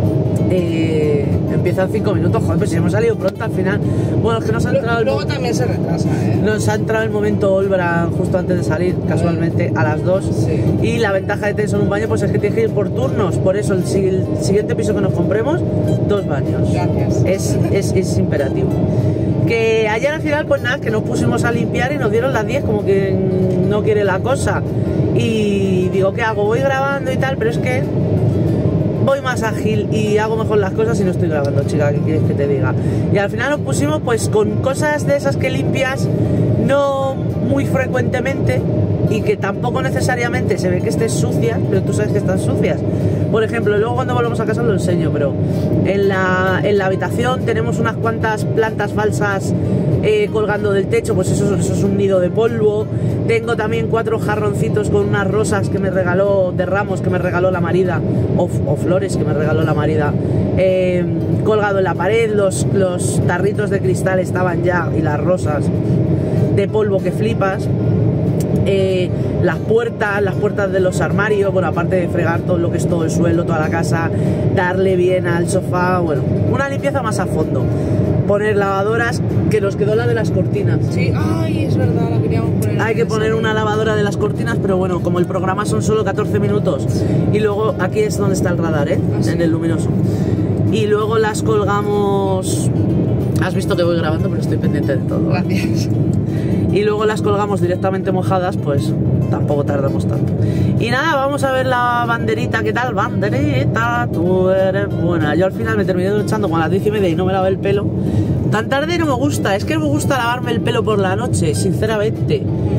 Eh, empiezan cinco minutos, joder, pues si hemos salido pronto al final. Bueno, es que nos ha entrado el, Luego también se retrasa, ¿eh? nos ha entrado el momento Olbran justo antes de salir, casualmente a las dos. Sí. Y la ventaja de tener solo un baño, pues es que tienes que ir por turnos. Por eso el, si- el siguiente piso que nos compremos, dos baños. Gracias. Es, es, es imperativo. Que ayer al final, pues nada, que nos pusimos a limpiar y nos dieron las diez, como que no quiere la cosa. Y digo, ¿qué hago? Voy grabando y tal, pero es que voy más ágil y hago mejor las cosas si no estoy grabando, chica, ¿qué quieres que te diga? Y al final nos pusimos pues con cosas de esas que limpias no muy frecuentemente y que tampoco necesariamente se ve que estés sucia, pero tú sabes que están sucias. Por ejemplo, luego cuando volvamos a casa lo enseño, pero en la, en la habitación tenemos unas cuantas plantas falsas eh, colgando del techo, pues eso, eso es un nido de polvo. Tengo también cuatro jarroncitos con unas rosas que me regaló, de ramos que me regaló la marida, o, o flores que me regaló la marida, eh, colgado en la pared. Los, los tarritos de cristal estaban ya, y las rosas de polvo que flipas. Eh, las puertas, las puertas de los armarios, bueno, aparte de fregar todo lo que es todo el suelo, toda la casa, darle bien al sofá, bueno, una limpieza más a fondo. Poner lavadoras, que nos quedó la de las cortinas. Sí, ay, es verdad, la queríamos poner. Hay que poner una lavadora de las cortinas, pero bueno, como el programa son solo catorce minutos, y luego aquí es donde está el radar, ¿eh? ¿Ah, sí? En el luminoso. Y luego las colgamos... Has visto que voy grabando, pero estoy pendiente de todo. Gracias. Y luego las colgamos directamente mojadas, pues tampoco tardamos tanto. Y nada, vamos a ver la banderita. ¿Qué tal? Banderita, tú eres buena. Yo al final me terminé duchando con las diez y media y no me lavé el pelo. Tan tarde no me gusta, es que no me gusta lavarme el pelo por la noche, sinceramente,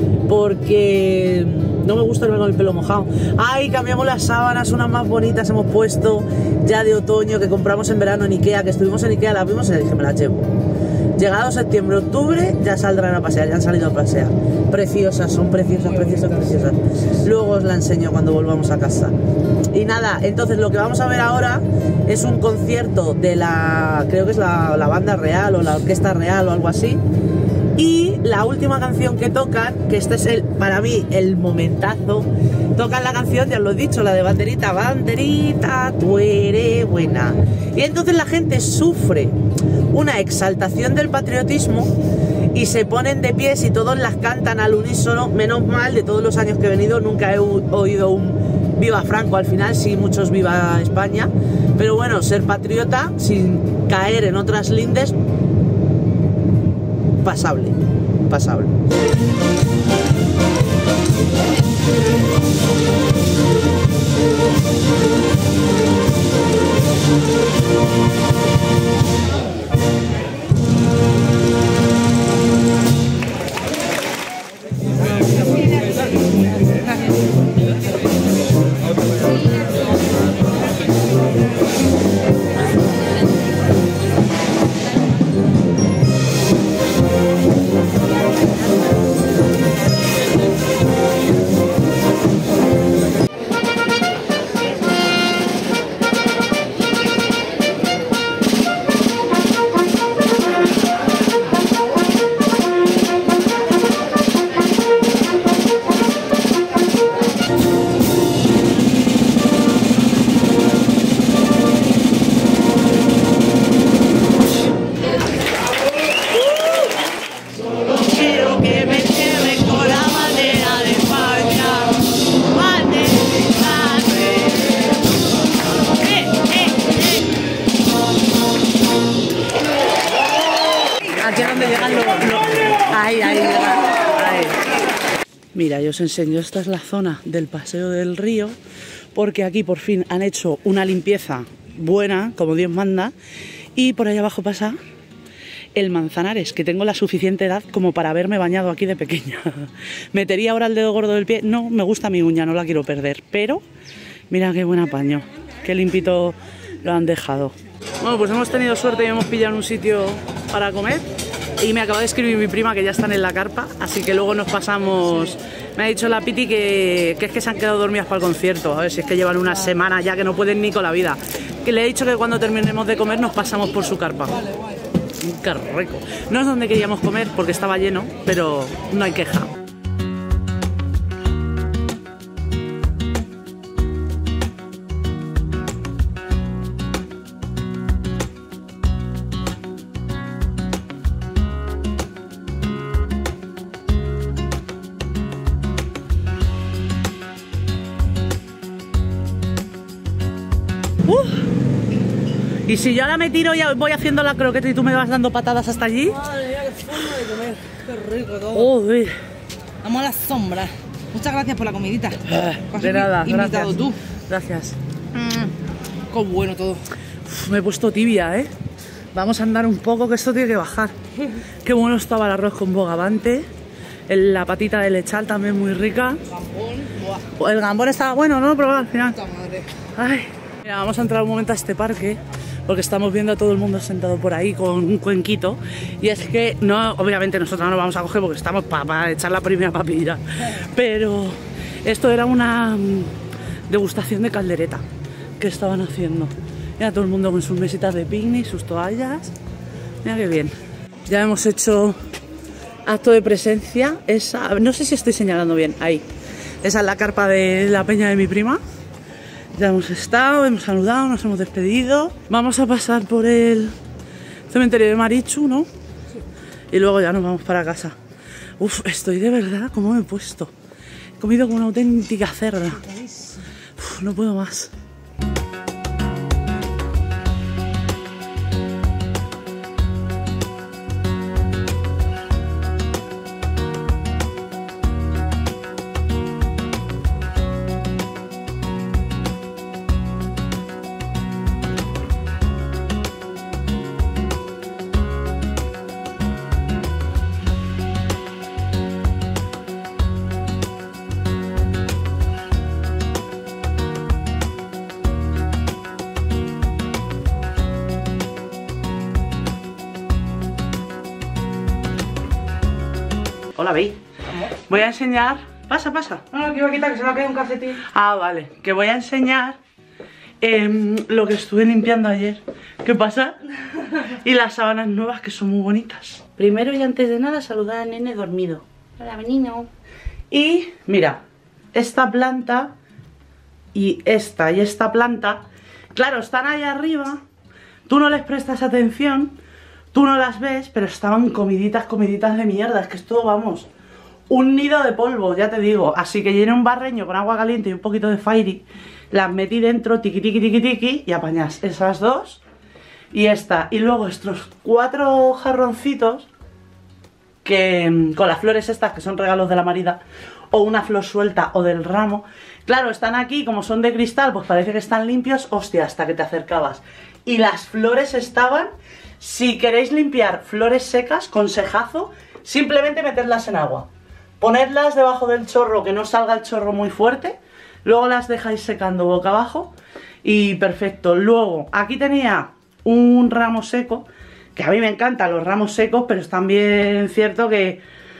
porque no me gusta irme con el pelo mojado. Ay, cambiamos las sábanas, unas más bonitas hemos puesto ya de otoño, que compramos en verano en Ikea, que estuvimos en Ikea, las vimos y le dije, me las llevo. Llegado septiembre, octubre, ya saldrán a pasear, ya han salido a pasear. Preciosas, son preciosas, preciosas, preciosas. Luego os la enseño cuando volvamos a casa. Y nada, entonces lo que vamos a ver ahora es un concierto de la, creo que es la, la banda real o la orquesta real o algo así. Y la última canción que tocan, que este es el, para mí el momentazo, tocan la canción, ya os lo he dicho, la de Banderita, Banderita, tú eres buena. Y entonces la gente sufre una exaltación del patriotismo y se ponen de pies y todos las cantan al unísono. Menos mal, de todos los años que he venido nunca he oído un Viva Franco al final, sí, muchos Viva España, pero bueno, ser patriota sin caer en otras lindes, pasable, pasable. Mira, yo os enseño, esta es la zona del Paseo del Río, porque aquí por fin han hecho una limpieza buena, como Dios manda, y por ahí abajo pasa el Manzanares, que tengo la suficiente edad como para haberme bañado aquí de pequeña. ¿Metería ahora el dedo gordo del pie? No, me gusta mi uña, no la quiero perder, pero mira qué buen apaño, qué limpito lo han dejado. Bueno, pues hemos tenido suerte y hemos pillado un sitio para comer. Y me acaba de escribir mi prima que ya están en la carpa, así que luego nos pasamos. Me ha dicho la Piti que, que es que se han quedado dormidas para el concierto. A ver si es que llevan una semana ya que no pueden ni con la vida. Que le he dicho que cuando terminemos de comer nos pasamos por su carpa. Qué rico. No es donde queríamos comer porque estaba lleno, pero no hay queja. Y si yo ahora me tiro y voy haciendo la croqueta y tú me vas dando patadas hasta allí. Madre mía, qué forma de comer. Qué rico todo. Joder. Vamos a la sombra. Muchas gracias por la comidita. Ah, de nada, invitado gracias. tú. Gracias. Mm, qué bueno todo. Uf, me he puesto tibia, ¿eh? Vamos a andar un poco, que esto tiene que bajar. Qué bueno estaba el arroz con bogavante. El, la patita de lechal también muy rica. Gambón, buah. El gambón estaba bueno, ¿no? Pero al final. Puta madre. Ay. Mira, vamos a entrar un momento a este parque, porque estamos viendo a todo el mundo sentado por ahí con un cuenquito. Y es que, no, obviamente nosotros no lo vamos a coger porque estamos para pa echar la primera papilla. Pero esto era una um, degustación de caldereta que estaban haciendo. Mira, todo el mundo con sus mesitas de picnic, sus toallas. Mira qué bien. Ya hemos hecho acto de presencia. Esa, no sé si estoy señalando bien, ahí. Esa es la carpa de la peña de mi prima. Ya hemos estado, hemos saludado, nos hemos despedido. Vamos a pasar por el cementerio de Marichu, ¿no? Sí. Y luego ya nos vamos para casa. Uf, estoy de verdad, ¿cómo me he puesto? He comido como una auténtica cerda. Uf, no puedo más. Hola, veis. Voy a enseñar. Pasa, pasa. No, no, que iba a quitar, que se me ha caído un calcetín. Ah, vale. Que voy a enseñar eh, lo que estuve limpiando ayer. ¿Qué pasa? Y las sábanas nuevas, que son muy bonitas. Primero y antes de nada, saludar al nene dormido. Hola, menino. Y mira, esta planta y esta y esta planta, claro, están ahí arriba. Tú no les prestas atención. Tú no las ves, pero estaban comiditas, comiditas de mierda. Es que esto, vamos, un nido de polvo, ya te digo. Así que llené un barreño con agua caliente y un poquito de fairy. Las metí dentro, tiqui, tiqui, tiqui, tiqui. Y apañás esas dos y esta. Y luego estos cuatro jarroncitos que con las flores estas, que son regalos de la marida, o una flor suelta o del ramo. Claro, están aquí, como son de cristal, pues parece que están limpios. Hostia, hasta que te acercabas. Y las flores estaban... Si queréis limpiar flores secas, consejazo, simplemente meterlas en agua. Ponedlas debajo del chorro, que no salga el chorro muy fuerte. Luego las dejáis secando boca abajo y perfecto. Luego, aquí tenía un ramo seco, que a mí me encantan los ramos secos, pero es también cierto que...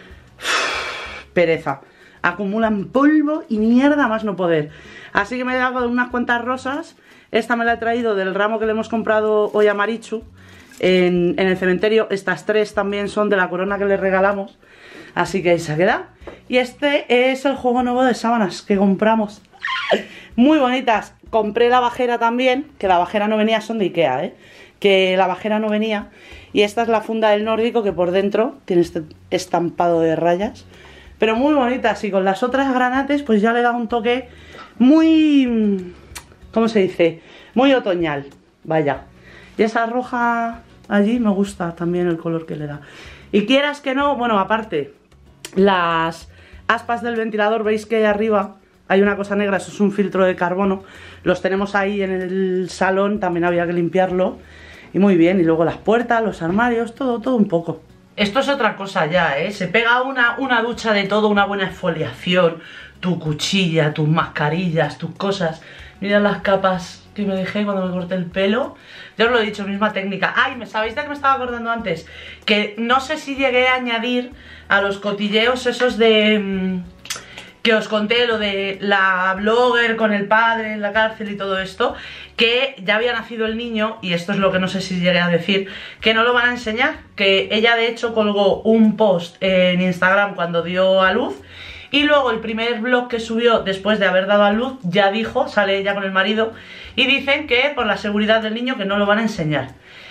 Uff, pereza. Acumulan polvo y mierda más no poder. Así que me he dado unas cuantas rosas. Esta me la he traído del ramo que le hemos comprado hoy a Marichu. En, en el cementerio. Estas tres también son de la corona que le regalamos, así que ahí se queda. Y este es el juego nuevo de sábanas que compramos, muy bonitas. Compré la bajera también, que la bajera no venía, son de Ikea, ¿eh? Que la bajera no venía. Y esta es la funda del nórdico, que por dentro tiene este estampado de rayas, pero muy bonitas. Y con las otras granates pues ya le da un toque muy, ¿cómo se dice? Muy otoñal, vaya. Y esa roja allí me gusta también el color que le da. Y quieras que no, bueno, aparte, las aspas del ventilador, veis que ahí arriba hay una cosa negra, eso es un filtro de carbono. Los tenemos ahí en el salón, también había que limpiarlo. Y muy bien, y luego las puertas, los armarios, todo, todo un poco. Esto es otra cosa ya, ¿eh? Se pega una, una ducha de todo, una buena exfoliación, tu cuchilla, tus mascarillas, tus cosas. Mirad las capas que me dejé cuando me corté el pelo. Ya os lo he dicho, misma técnica. Ay, ¿me sabéis de que me estaba acordando antes? Que no sé si llegué a añadir a los cotilleos esos de... Mmm, que os conté, lo de la blogger con el padre en la cárcel y todo esto, que ya había nacido el niño, y esto es lo que no sé si llegué a decir, que no lo van a enseñar, que ella de hecho colgó un post en Instagram cuando dio a luz, y luego el primer vlog que subió después de haber dado a luz ya dijo, sale ella con el marido, y dicen que por la seguridad del niño que no lo van a enseñar.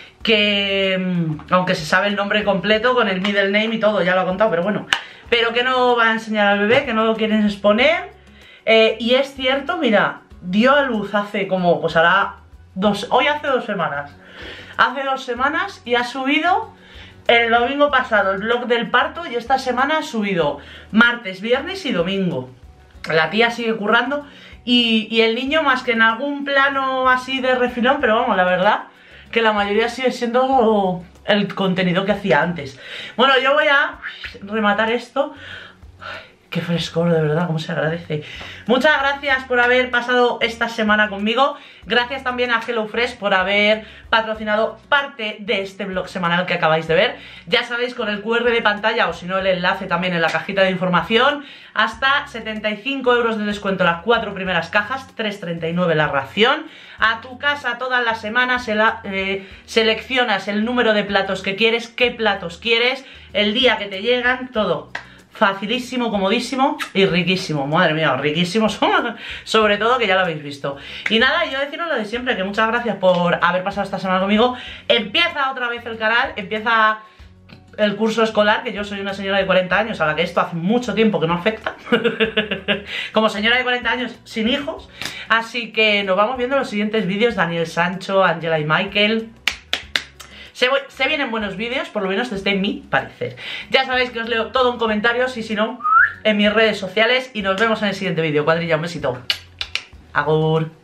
Que, aunque se sabe el nombre completo con el middle name y todo, ya lo ha contado, pero bueno, pero que no va a enseñar al bebé, que no lo quieren exponer. eh, y es cierto, mira, dio a luz hace como, pues hará dos, hoy hace dos semanas hace dos semanas y ha subido el domingo pasado el vlog del parto, y esta semana ha subido martes, viernes y domingo. La tía sigue currando, y, y el niño más que en algún plano así de refilón, pero vamos, la verdad que la mayoría sigue siendo el contenido que hacía antes. Bueno, yo voy a rematar esto. Ay, qué frescor, de verdad, cómo se agradece. Muchas gracias por haber pasado esta semana conmigo. Gracias también a HelloFresh por haber patrocinado parte de este vlog semanal que acabáis de ver. Ya sabéis, con el cu erre de pantalla, o si no el enlace también en la cajita de información, hasta setenta y cinco euros de descuento las cuatro primeras cajas, tres treinta y nueve la ración. A tu casa todas las semanas se la, eh, seleccionas el número de platos que quieres, qué platos quieres, el día que te llegan, todo facilísimo, comodísimo y riquísimo. Madre mía, riquísimos, sobre todo, que ya lo habéis visto. Y nada, yo deciros lo de siempre, que muchas gracias por haber pasado esta semana conmigo. Empieza otra vez el canal, empieza el curso escolar, que yo soy una señora de cuarenta años a la que esto hace mucho tiempo que no afecta. Como señora de cuarenta años sin hijos. Así que nos vamos viendo en los siguientes vídeos. Daniel Sancho, Angela y Michael. Se, se vienen buenos vídeos, por lo menos desde mi parecer. Ya sabéis que os leo todo en comentarios, y si no, en mis redes sociales. Y nos vemos en el siguiente vídeo. Cuadrilla, un besito. Agur.